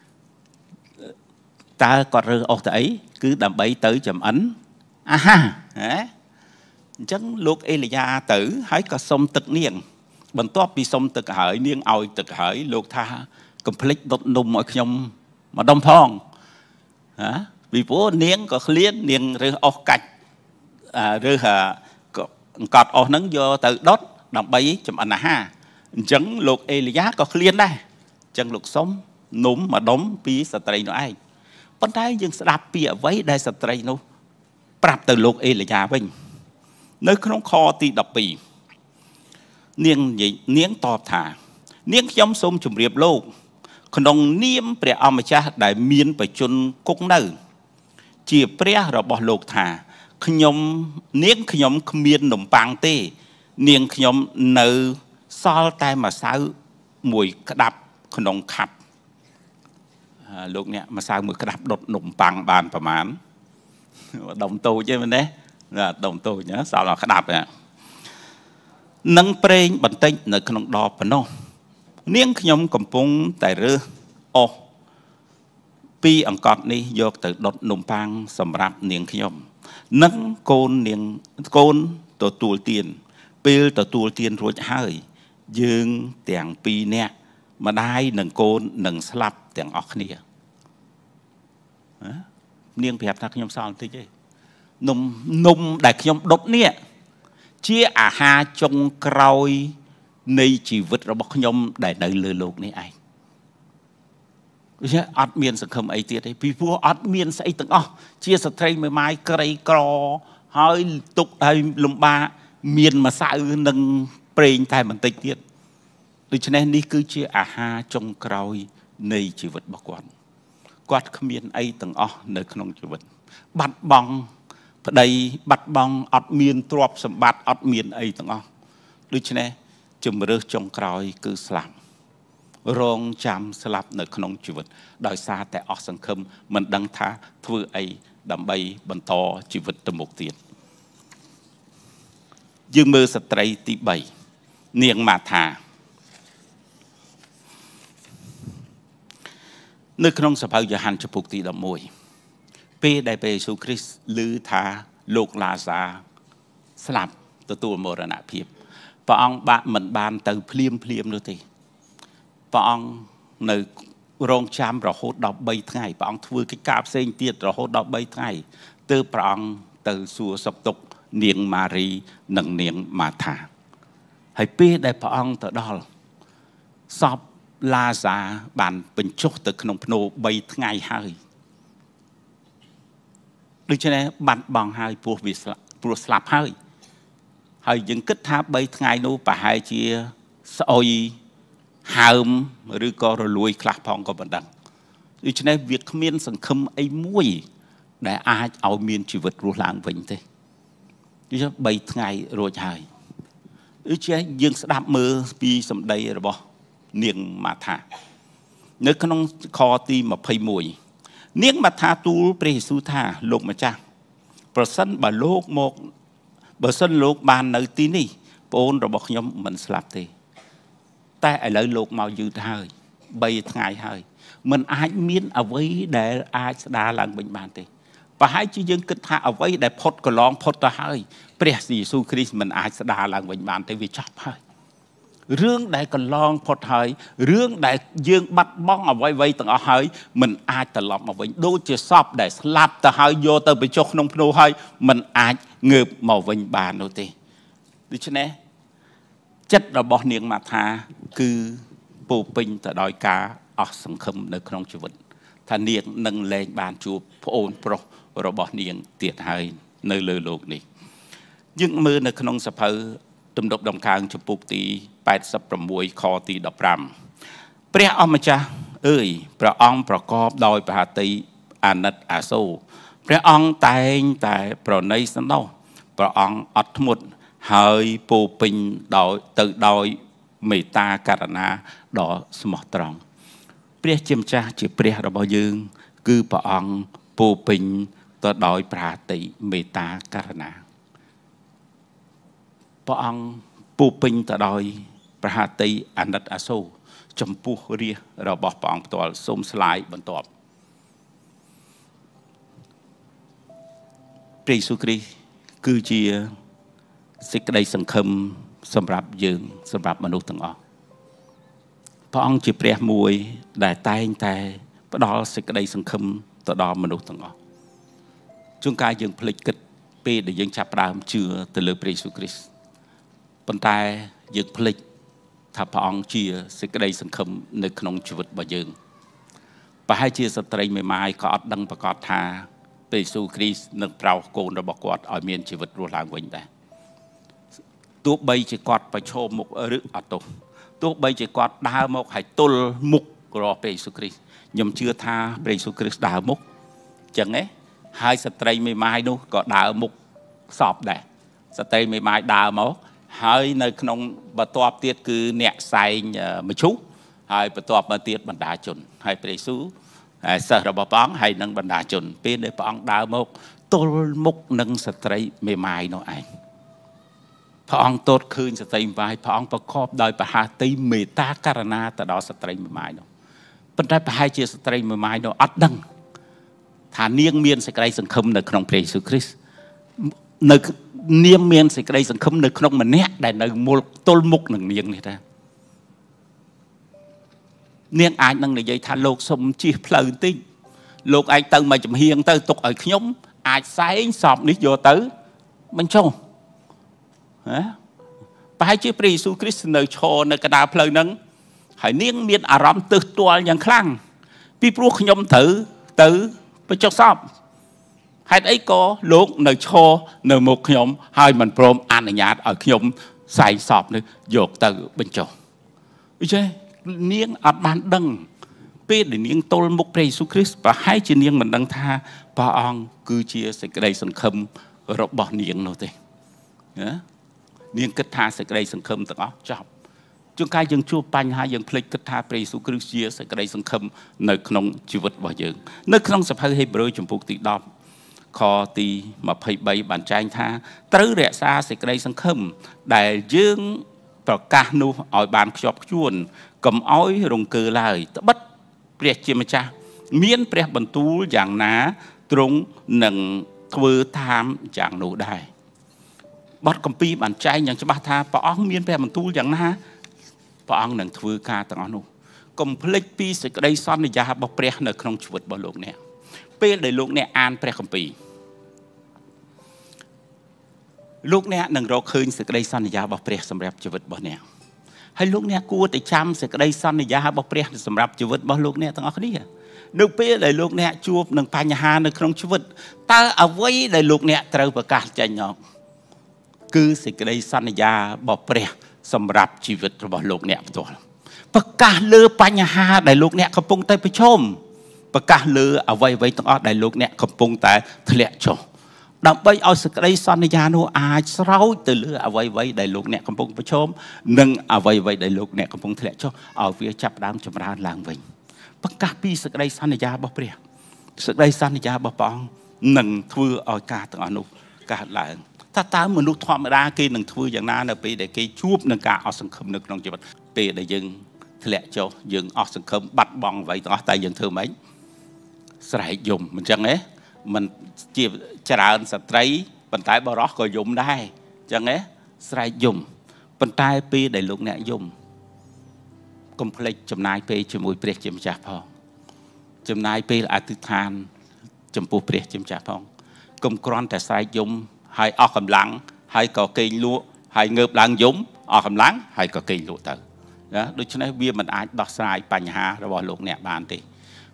តើគាត់រើសអុសទៅអីគឺដើម្បីទៅចំអិនអាហារអញ្ចឹងលោកអេលីយ៉ាទៅហើយក៏សុំទឹកនាងបន្ទាប់ពីសុំទឹកហើយនាងឲ្យទឹកហើយលោកថាកុំភ្លេចដុតនំឲ្យខ្ញុំម្ដុំផងពីព្រោះនាងក៏ឃ្លាននាងរើសអុសកាច់រើសអង្កត់អុសហ្នឹងយកទៅដុតដើម្បីចំអិនអាហារអញ្ចឹងលោកអេលីយ៉ាក៏ឃ្លានដែរអញ្ចឹងលោកសុំនំម្ដុំពីស្ត្រីនោះឯងប៉ុន្តែយើងស្ដាប់ពីអ្វីដែលស្ត្រីនោះប្រាប់ទៅលោកអេលីយ៉ាវិញនៅក្នុងខទី12នាងតបថានាងខ្ញុំសូមជម្រាបលោកក្នុងនាមព្រះអម្ចាស់ដែលមានបជនគង់នៅជាព្រះរបស់លោកថានាងខ្ញុំគ្មាននំប៉័ងទេនាងខ្ញុំនៅសល់តែម្សៅមួយក្តាប់ក្នុងខាប់លោកអ្នកម្សៅមួយក្តាប់ដុតនំប៉័ងបានប្រមាណដុំតូចទេមែនទេដុំតូចណាសល់តែក្តាប់នឹងប្រេងបន្តិចនៅក្នុងដបប៉ុណ្ណោះនាងខ្ញុំកំពុងតែរើសអុសពីអង្កត់នេះយកទៅដុតនំប៉័ងសម្រាប់នាងខ្ញុំនិងកូនទទួលទានពេលទទួលទានរួចហើយយើងទាំងពីរនាក់ម្ដាយនិងកូននឹងស្លាប់ទាំងអស់គ្នានាងប្រាប់ថាខ្ញុំសល់បន្តិចទេនំដែលខ្ញុំដុតនេះជាអាហារចុងក្រោយនៃជីវិតរបស់ខ្ញុំដែលនៅលើโลกនេះឯងដូច្នេះអត់មានសង្ឃឹមអីទៀតទេពីព្រោះអត់មានស្អីទាំងអស់ជាស្ត្រីមួយម៉ាយក្រីក្រហើយទុកឲ្យលំបាកមានម្សៅនិងប្រេងតែបន្តិចទៀតដូច្នេះនេះគឺជាអាហារចុងក្រោយនៃជីវិតរបស់គាត់គ្មានអីទាំងអស់នៅក្នុងជីវិតបាត់បង់ប្តីបាត់បង់អត់មានទ្រព្យសម្បត្តិអត់មានអីទាំងអស់ដូច្នេះជំរឿសចុងក្រោយគឺស្លាប់រងចាំស្លាប់នៅក្នុងជីវិតដោយសារតែអស់សង្ឃឹមមិនដឹងថាធ្វើអីដើម្បីបន្តជីវិតទៅមុខទៀតយើងមើលស្ត្រីទី3នាងម៉ាថានៅក្នុងសភៅយ៉ូហានចំពុកទី11ពេលដែលព្រះយេស៊ូវគ្រីស្ទឮថាលោកឡាសាស្លាប់ទទួលមរណភាពព្រះអង្គមិនបានទៅភ្លាមនោះទេព្រះអង្គនៅរងចាំរហូតដល់3ថ្ងៃព្រះអង្គធ្វើកិច្ចការផ្សេងទៀតរហូតដល់3ថ្ងៃទើបព្រះអង្គទៅសួរសុខទុក្ខនាងម៉ារីនិងនាងម៉ាថាហើយពេលដែលព្រះអង្គទៅដល់សពឡាសាបានបញ្ចុះទៅក្នុងភ្នូ3ថ្ងៃហើយដូច្នេះបាត់បង់ហើយព្រោះស្លាប់ហើយយើងគិតថា3ថ្ងៃនោះប្រហែលជាស្អុយហើមឬក៏រលួយខ្លះផងក៏មិនដឹងដូច្នេះវាគ្មានសង្ឃឹមអីមួយដែលអាចឲ្យមានជីវិតរស់ឡើងវិញទេដូច្នេះ3ថ្ងៃរួចហើយដូច្នេះយើងស្ដាប់មើលពីសម្ដីរបស់នាងម៉ាថានៅក្នុងខទី21នាងម៉ាថាទូលព្រះយេស៊ូវថាលោកម្ចាស់ប្រសិនបើលោកបាននៅទីនេះប្អូនរបស់ខ្ញុំមិនស្លាប់ទេតែឥឡូវលោកមកយឺតហើយ3ថ្ងៃហើយមិនអាចមានអ្វីដែលអាចស្ដារឡើងវិញបានទេប្រហែលជាយើងគិតថាអ្វីដែលផុតកន្លងផុតទៅហើយព្រះយេស៊ូវគ្រីស្ទមិនអាចស្ដារឡើងវិញបានទេវាចប់ហើយរឿងដែលកន្លងផុតហើយរឿងដែលយើងបាត់បង់អ្វីទាំងអស់ហើយមិនអាចត្រឡប់មកវិញដូចជាសពដែលស្លាប់ទៅហើយយកទៅបញ្ចុះក្នុងភ្នូហើយមិនអាចងើបមកវិញបាននោះទេដូច្នេះចិត្តរបស់នាងម៉ាថាគឺពោពេញទៅដោយការអស់សង្ឃឹមនៅក្នុងជីវិតថានាងនឹងលែងបានជួបប្អូនប្រុសរបស់នាងទៀតហើយនៅលើโลกនេះយើងមើលនៅក្នុងសភៅទំនុកដំកើងចំពុកទី86ខទី15ព្រះអម្ចាស់អើយព្រះអង្គប្រកបដោយប្រហាតីអាណិតអាសូរព្រះអង្គតែងតែប្រណីសន្តោសព្រះអង្គអត់ធ្មត់ហើយពោពេញដោយមេត្តាករុណាដ៏ស្មោះត្រង់ព្រះជាម្ចាស់ជាព្រះរបស់យើងគឺព្រះអង្គពោពេញទៅដោយប្រហាតីមេត្តាករុណាព្រះអង្គពោពេញទៅដោយប្រហាតីអាណិតអាសូរចំពោះរាជរបស់ព្រះអង្គផ្ទាល់សូមស្លាយបន្ទាប់ព្រះយេស៊ូវគ្រីស្ទគឺជាសេចក្តីសង្ឃឹមសម្រាប់យើងសម្រាប់មនុស្សទាំងអស់ព្រះអង្គជាព្រះមួយដែលតែងតែផ្ដល់សេចក្តីសង្ឃឹមទៅដល់មនុស្សទាំងអស់ជួនកាលយើងភ្លេចគិតពេលដែលយើងចាប់ផ្ដើមជឿទៅលើព្រះយេស៊ូវគ្រីស្ទប៉ុន្តែយើងភ្លេចថាព្រះអង្គជាសេចក្តីសង្ឃឹមនៅក្នុងជីវិតរបស់យើងប្រហែលជាស្ត្រីមេម៉ាយក៏អត់ដឹងប្រកាសថាព្រះយេស៊ូវគ្រីស្ទនឹងប្រោសកូនរបស់គាត់ឲ្យមានជីវិតរស់ឡើងវិញដែរទោះបីជាគាត់ប្រឈមមុខឬអត់ទោះបីជាគាត់ដើរមកហើយទល់មុខរកព្រះយេស៊ូវគ្រីស្ទខ្ញុំជឿថាព្រះយេស៊ូវគ្រីស្ទដើរមុខអញ្ចឹងណាហើយស្ត្រីមេម៉ាយនោះក៏ដើរមុខសពដែរស្ត្រីមេម៉ាយដើរមកហើយនៅក្នុងបន្ទាប់ទៀតគឺអ្នកផ្សែងមឈូសហើយបន្ទាប់មកទៀតបណ្ដាជនហើយព្រះយេស៊ូវសិស្សរបស់ព្រះអង្គហើយនឹងបណ្ដាជនពេលដែលព្រះអង្គដើរមកទល់មុខនឹងស្ត្រីមេម៉ាយនោះឯងព្រះអង្គទតឃើញស្ត្រីមេម៉ាយព្រះអង្គប្រកបដោយប្រហាតីមេត្តាករុណាទៅដល់ស្ត្រីមេម៉ាយនោះប៉ុន្តែប្រហែលជាស្ត្រីមេម៉ាយនោះអត់ដឹងថានាងមានសេចក្តីសង្ឃឹមនៅក្នុងព្រះយេស៊ូវគ្រីស្ទនៅនាងមានសេចក្តីសង្ឃឹមនៅក្នុងម្នាក់ដែលនៅមុខទល់មុខនឹងនាងនេះតានាងអាចនឹងនិយាយថាលោកសុំជិះផ្លូវបន្តិចលោកឯងទៅមកចំហៀងទៅទុកឲ្យខ្ញុំអាចសែងសពនេះយកទៅបញ្ចុះប្រហែលជាព្រះយេស៊ូវគ្រីស្ទនៅឈរនៅកណ្ដាលផ្លូវហ្នឹងហើយនាងមានអារម្មណ៍ទើសទាល់យ៉ាងខ្លាំងពីព្រោះខ្ញុំត្រូវទៅបញ្ចុះសពហេតុអីក៏លោកនៅឈរនៅមុខខ្ញុំហើយមិនព្រមអនុញ្ញាតឲ្យខ្ញុំសែងសពនេះយកទៅបញ្ចុះអញ្ចឹងនាងអត់បានដឹងពេលដែលនាងទល់មុខព្រះយេស៊ូវគ្រីស្ទប្រហែលជានាងមិនដឹងថាព្រះអង្គគឺជាសេចក្តីសង្ឃឹមរបស់នាងនោះទេណានាងគិតថាសេចក្តីសង្ឃឹមទាំងអស់ចប់ជួនកាលយើងជួបបញ្ហាយើងភ្លេចគិតថាព្រះយេស៊ូវគ្រីស្ទជាសេចក្តីសង្ឃឹមនៅក្នុងជីវិតរបស់យើងនៅក្នុងសភៅហេព្រើរចំពុកទី10ខទី23បានចែងថាត្រូវរក្សាសេចក្តីសង្ឃឹមដែលយើងប្រកាសនោះឲ្យបានខ្ជាប់ខ្ជួនកុំឲ្យរង្គើឡើយត្បិតព្រះជាម្ចាស់មានព្រះបន្ទូលយ៉ាងណាទ្រង់នឹងធ្វើតាមយ៉ាងនោះដែរបទគម្ពីរបានចែងយ៉ាងច្បាស់ថាព្រះអង្គមានព្រះបន្ទូលយ៉ាងណាព្រះអង្គនឹងធ្វើការទាំងអស់នោះកុំភ្លេចពីសេចក្តីសន្យារបស់ព្រះនៅក្នុងជីវិតរបស់លោកអ្នកពេលដែលលោកអ្នកអានព្រះគម្ពីរលោកអ្នកនឹងរកឃើញសេចក្តីសន្យារបស់ព្រះសម្រាប់ជីវិតរបស់អ្នកហើយលោកអ្នកគួរតែចាំសេចក្តីសន្យារបស់ព្រះសម្រាប់ជីវិតរបស់លោកអ្នកទាំងអស់គ្នានៅពេលដែលលោកអ្នកជួបនឹងបញ្ហានៅក្នុងជីវិតតើអ្វីដែលលោកអ្នកត្រូវប្រកាសចេញមកគឺសេចក្តីសន្យារបស់ព្រះសម្រាប់ជីវិតរបស់លោកអ្នកផ្ទាល់ប្រកាសលើបញ្ហាដែលលោកអ្នកកំពុងតែប្រឈមប្រកាសលើអ្វីៗទាំងអស់ដែលលោកអ្នកកំពុងតែធ្លាក់ចុះដើម្បីឲ្យសេចក្តីសន្យានោះអាចស្រោចទៅលើអ្វីៗដែលលោកអ្នកកំពុងប្រឈមនិងអ្វីៗដែលលោកអ្នកកំពុងធ្លាក់ចុះឲ្យវាចាប់ផ្ដើមចម្រើនឡើងវិញប្រកាសពីសេចក្តីសន្យារបស់ព្រះសេចក្តីសន្យារបស់ព្រះអង្គនឹងធ្វើឲ្យការទាំងអស់នោះកើតឡើងតើមនុស្សធម្មតាគេនឹងធ្វើយ៉ាងណានៅពេលដែលគេជួបនឹងការអស់សង្ឃឹមនៅក្នុងជីវិតពេលដែលយើងធ្លាក់ចុះយើងអស់សង្ឃឹមបាត់បង់អ្វីទាំងអស់តែយើងធ្វើម៉េចស្រែកយំមិនចឹងទេមិនជាច្រើនស្ត្រីប៉ុន្តែបរោះក៏យំដែរចឹងទេស្រែកយំប៉ុន្តែពេលដែលលោកអ្នកយំកុំភ្លេចចំណាយពេលជាមួយព្រះជាម្ចាស់ផងចំណាយពេលអធិដ្ឋានចំពោះព្រះជាម្ចាស់ផងកុំគ្រាន់តែស្រែកយំហើយអស់កម្លាំងហើយក៏គេងលក់ហើយងើបឡើងយំអស់កម្លាំងហើយក៏គេងលក់ទៅណាដូច្នេះវាមិនអាចដោះស្រាយបញ្ហារបស់លោកអ្នកបានទេ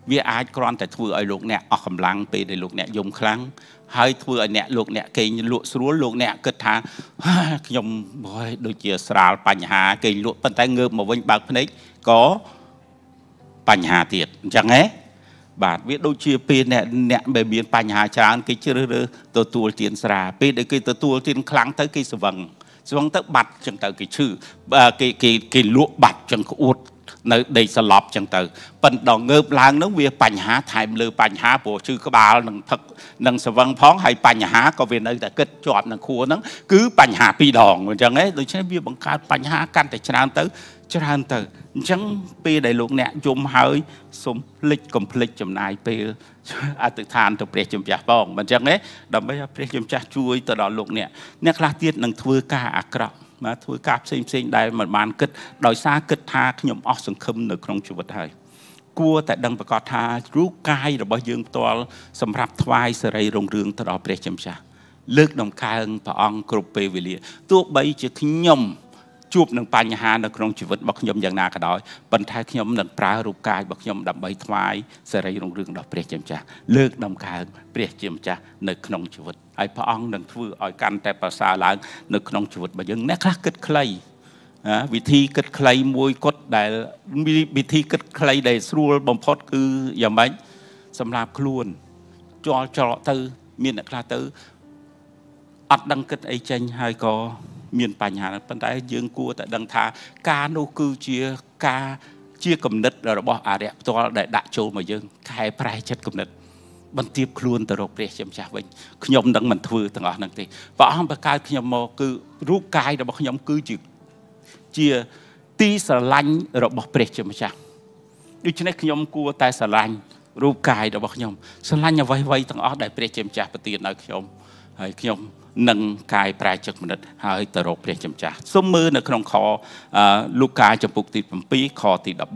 វាអាចគ្រាន់តែធ្វើឲ្យលោកអ្នកអស់កម្លាំងពេលដែលលោកអ្នកយំខ្លាំងហើយធ្វើឲ្យអ្នកលោកអ្នកគេលក់ស្រួលលោកអ្នកគិតថាខ្ញុំដូចជាស្រាលបញ្ហាគេលក់ប៉ុន្តែងើបមកវិញបើកភ្នែកក៏បញ្ហាទៀតអញ្ចឹងហ៎បាទវាដូចជាពេលអ្នកដែលមានបញ្ហាច្រើនគេជ្រើសរើសទទួលទានស្រាពេលដែលគេទទួលទានខ្លាំងទៅគេស្វឹងទៅបាត់ចឹងទៅគេឈឺគេលក់បាត់ចឹងក្អួតនៅដេកសន្លប់ចឹងទៅប៉ុន្តែដល់ងើបឡើងនោះវាបញ្ហាថែមលើបញ្ហាព្រោះឈឺក្បាលនឹងផឹកនឹងស្វឹងផងហើយបញ្ហាក៏វានៅតែគិតជាប់នឹងខួរហ្នឹងគឺបញ្ហាពីរដងអញ្ចឹងឯងដូច្នេះវាបង្កើតបញ្ហាកាន់តែច្រើនទៅអញ្ចឹងពេលដែលលោកអ្នកយំហើយសូមភ្លេចកុំភ្លេចចំណាយពេលអធិដ្ឋានទៅព្រះជាម្ចាស់ផងមិនអញ្ចឹងទេដើម្បីឲ្យព្រះជាម្ចាស់ជួយទៅដល់លោកអ្នកខ្លះទៀតនឹងធ្វើការអាក្រក់មកធ្វើការផ្សេងដែលមិនបានគិតដោយសារគិតថាខ្ញុំអស់សង្ឃឹមនៅក្នុងជីវិតហើយគួរតែដឹងប្រកាសថារូបកាយរបស់យើងផ្ទាល់សម្រាប់ថ្វាយសេរីរុងរឿងទៅដល់ព្រះជាម្ចាស់លើកដំកើងព្រះអង្គគ្រប់ពេលវេលាទោះបីជាខ្ញុំជួបនឹងបញ្ហានៅក្នុងជីវិតរបស់ខ្ញុំយ៉ាងណាក៏ដោយប៉ុន្តែខ្ញុំនឹងប្រើរូបកាយរបស់ខ្ញុំដើម្បីថ្វាយសេរីរុងរឿងដល់ព្រះជាម្ចាស់លើកដំកើងព្រះជាម្ចាស់នៅក្នុងជីវិតហើយព្រះអង្គនឹងធ្វើឲ្យកាន់តែប្រសើរឡើងនៅក្នុងជីវិតរបស់យើងអ្នកខ្លះគិតខ្លីវិធីគិតខ្លីមួយគត់ដែលវិធីគិតខ្លីដែលស្រួលបំផុតគឺយ៉ាងម៉េចសម្រាប់ខ្លួនចោលទៅមានអ្នកខ្លះទៅអត់ដឹងគិតអីចេញហើយក៏មានបញ្ហាប៉ុន្តែយើងគួរតែដឹងថាការនោះគឺជាគំនិតរបស់អរិយផ្ទាល់ដែលដាក់ចូលមកយើងកែប្រែចិត្តគំនិតបន្ទាបខ្លួនទៅរកព្រះជាម្ចាស់វិញខ្ញុំនឹងមិនធ្វើទាំងអស់ហ្នឹងទេព្រះអង្គបង្កើតខ្ញុំមកគឺរូបកាយរបស់ខ្ញុំគឺជាទីស្រឡាញ់របស់ព្រះជាម្ចាស់ដូច្នេះខ្ញុំគួរតែស្រឡាញ់រូបកាយរបស់ខ្ញុំស្រឡាញ់អ្វីៗទាំងអស់ដែលព្រះជាម្ចាស់ប្រទានឲ្យខ្ញុំហើយខ្ញុំនឹងកាយប្រែចិត្តគំនិតហើយទៅរកព្រះជាម្ចាស់សូមមើលនៅក្នុងខលូកាចំពុកទី7ខទី14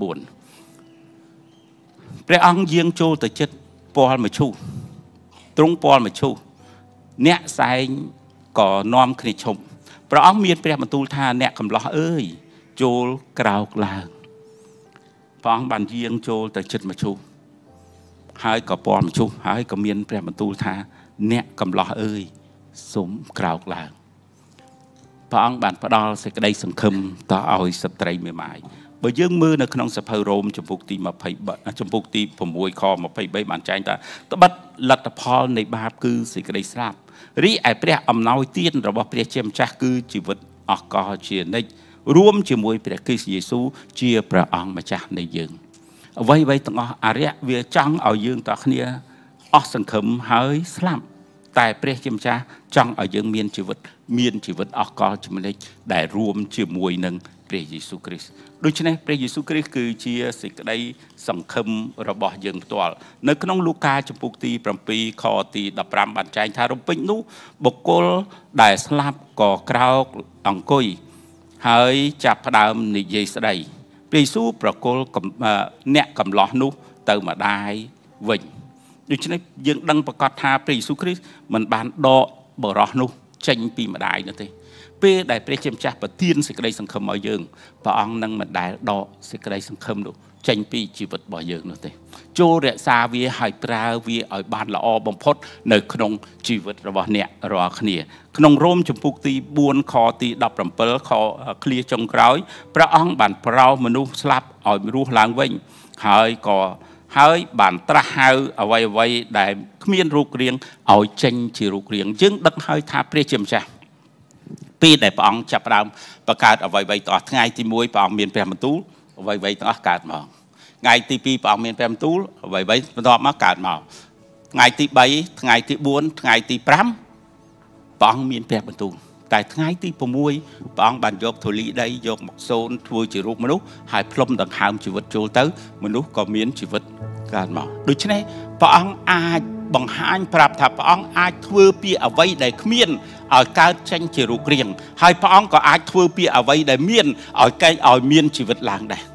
ព្រះអង្គយាងចូលទៅចិត្តពាល់មឈូសទ្រង់ពាល់មឈូសអ្នកសែងក៏នាំគ្នាឈប់ព្រះអង្គមានព្រះបន្ទូលថាអ្នកកំឡោះអើយចូលក្រោកឡើងព្រះអង្គបានយាងចូលទៅចិត្តមឈូសហើយក៏ពាល់មឈូសហើយក៏មានព្រះបន្ទូលថាអ្នកកំឡោះអើយសូមក្រោកឡើងព្រះអង្គបានផ្ដល់សេចក្តីសង្ឃឹមតឲ្យស្ត្រីមេម៉ាយបើយើងមើលនៅក្នុងសភៅរ៉ូមចំពុកទី23ចំពុកទី6ខ23បានចែងថាត្បិតលទ្ធផលនៃបាបគឺសេចក្តីស្លាប់រីឯព្រះអំណោយទានរបស់ព្រះជាម្ចាស់គឺជីវិតអស់កលជានិច្ចរួមជាមួយព្រះគ្រីស្ទយេស៊ូវជាព្រះអង្គម្ចាស់នៃយើងអ្វីទាំងអស់អរិយវាចង់ឲ្យយើងតគ្នាអស់សង្ឃឹមហើយស្លាប់តែព្រះជាម្ចាស់ចង់ឲ្យយើងមានជីវិតអស់កលជានិច្ចដែលរួមជាមួយនឹងព្រះយេស៊ូវគ្រីស្ទដូច្នេះព្រះយេស៊ូវគ្រីស្ទគឺជាសេចក្តីសង្ឃឹមរបស់យើងផ្ទាល់នៅក្នុងលូកាចំពុកទី7ខទី15បានចែងថារំពេចនោះបុគ្គលដែលស្លាប់ក៏ក្រោកអង្គុយហើយចាប់ផ្ដើមនិយាយស្ដីព្រះយេស៊ូវប្រគល់អ្នកកំឡោះនោះទៅម្ដាយវិញដូច្នេះយើងដឹងប្រកាសថាព្រះយេស៊ូវគ្រីស្ទមិនបានដកបរិសនោះចេញពីម្ដាយនោះទេពេលដែលព្រះជាម្ចាស់ប្រទានសេចក្តីសង្ឃឹមឲ្យយើងព្រះអង្គនឹងមិនដែលដកសេចក្តីសង្ឃឹមនោះចេញពីជីវិតរបស់យើងនោះទេចូលរក្សាវាឲ្យប្រើវាឲ្យបានល្អបំផុតនៅក្នុងជីវិតរបស់អ្នករាល់គ្នាក្នុងរ៉ូមចំពុកទី4ខទី17ខឃ្លាចុងក្រោយព្រះអង្គបានប្រោសមនុស្សស្លាប់ឲ្យរស់ឡើងវិញហើយបានត្រាស់ហៅអ្វីដែលគ្មានរូបរាងឲ្យចេញជារូបរាងយើងដឹងហើយថាព្រះជាម្ចាស់ពេលដែលព្រះអង្គចាប់ផ្ដើមបង្កើតអ្វីៗទាំងអស់ថ្ងៃទី1ព្រះអង្គមានព្រះបន្ទូលអ្វីៗទាំងអស់កើតមកថ្ងៃទី2ព្រះអង្គមានព្រះបន្ទូលអ្វីៗបន្ទាប់មកកើតមកថ្ងៃទី3ថ្ងៃទី4ថ្ងៃទី5ព្រះអង្គមានព្រះបន្ទូលតែថ្ងៃទី6ព្រះអង្គបានយកធូលីដីយកមកសូនធ្វើជារូបមនុស្សហើយផ្លុំដង្ហើមជីវិតចូលទៅមនុស្សក៏មានជីវិតកើតមកដូច្នេះព្រះអង្គអាចបង្ហាញប្រាប់ថាព្រះអង្គអាចធ្វើពីអ្វីដែលគ្មានឲ្យកើតចេញជារូបរាងហើយព្រះអង្គក៏អាចធ្វើពីអ្វីដែលមានឲ្យមានជីវិតឡើងដែរ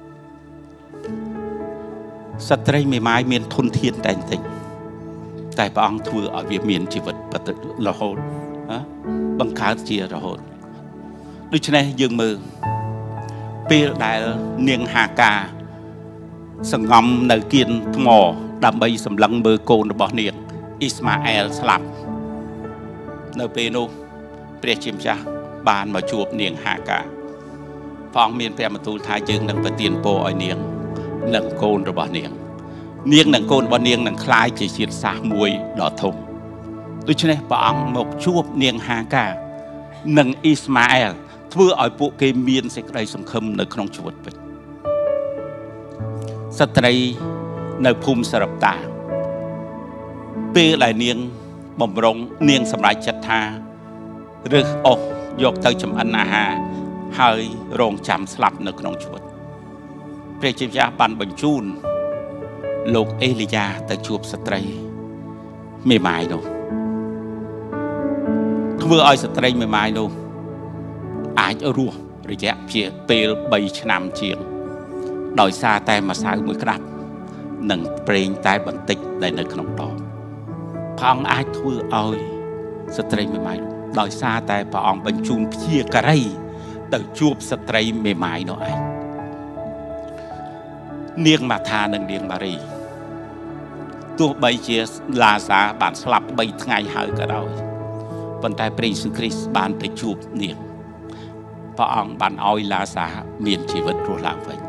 ស្ត្រីមេម៉ាយមានធនធានតែបន្តិចតែព្រះអង្គធ្វើឲ្យវាមានជីវិតរហូតបង្កើតជារហូតដូច្នេះយើងមើលពេលដែលនាងហាកាសង្ងំនៅគៀនថ្មដើម្បីសម្លឹងមើលកូនរបស់នាងអ៊ីស្ម៉ាអែលស្លាប់នៅពេលនោះព្រះជាម្ចាស់បានមកជួបនាងហាកាព្រះអង្គមានព្រះបន្ទូលថាយើងនឹងប្រទានពរឲ្យនាងនិងកូនរបស់នាងនិងកូនរបស់នាងនឹងក្លាយជាជាតិសាសន៍មួយដ៏ធំដូច្នេះព្រះអង្គមកជួបនាងហាកានិងអ៊ីស្ម៉ាអែលធ្វើឲ្យពួកគេមានសេចក្តីសង្ឃឹមនៅក្នុងជីវិតវិញស្ត្រីនៅភូមិសារ៉ាប់តាពេលដែលនាងបំរុងនាងសម្រេចចិត្តថារើសអស់យកទៅចម្អិនអាហារហើយរងចាំស្លាប់នៅក្នុងជីវិតព្រះជាម្ចាស់បានបញ្ជូនលោកអេលីយ៉ាទៅជួបស្ត្រីមេម៉ាយនោះធ្វើឲ្យស្ត្រីមេម៉ាយនោះអាចរស់រយៈពេល3ឆ្នាំជាងដោយសារតែម្សៅមួយក្តាប់និងប្រេងតែបន្តិចដែលនៅក្នុងដបព្រះអង្គអាចធ្វើឲ្យស្ត្រីមេម៉ាយនោះដោយសារតែព្រះអង្គបញ្ជូនព្យាការីទៅជួបស្ត្រីមេម៉ាយនោះឯងនាងម៉ាថានិងនាងម៉ារីទោះបីជាឡាសាបានស្លាប់3ថ្ងៃហើយក៏ដោយប៉ុន្តែព្រះយេស៊ូវគ្រីស្ទបានទៅជួបនាងព្រះអង្គបានឲ្យឡាសាមានជីវិតរស់ឡើងវិញ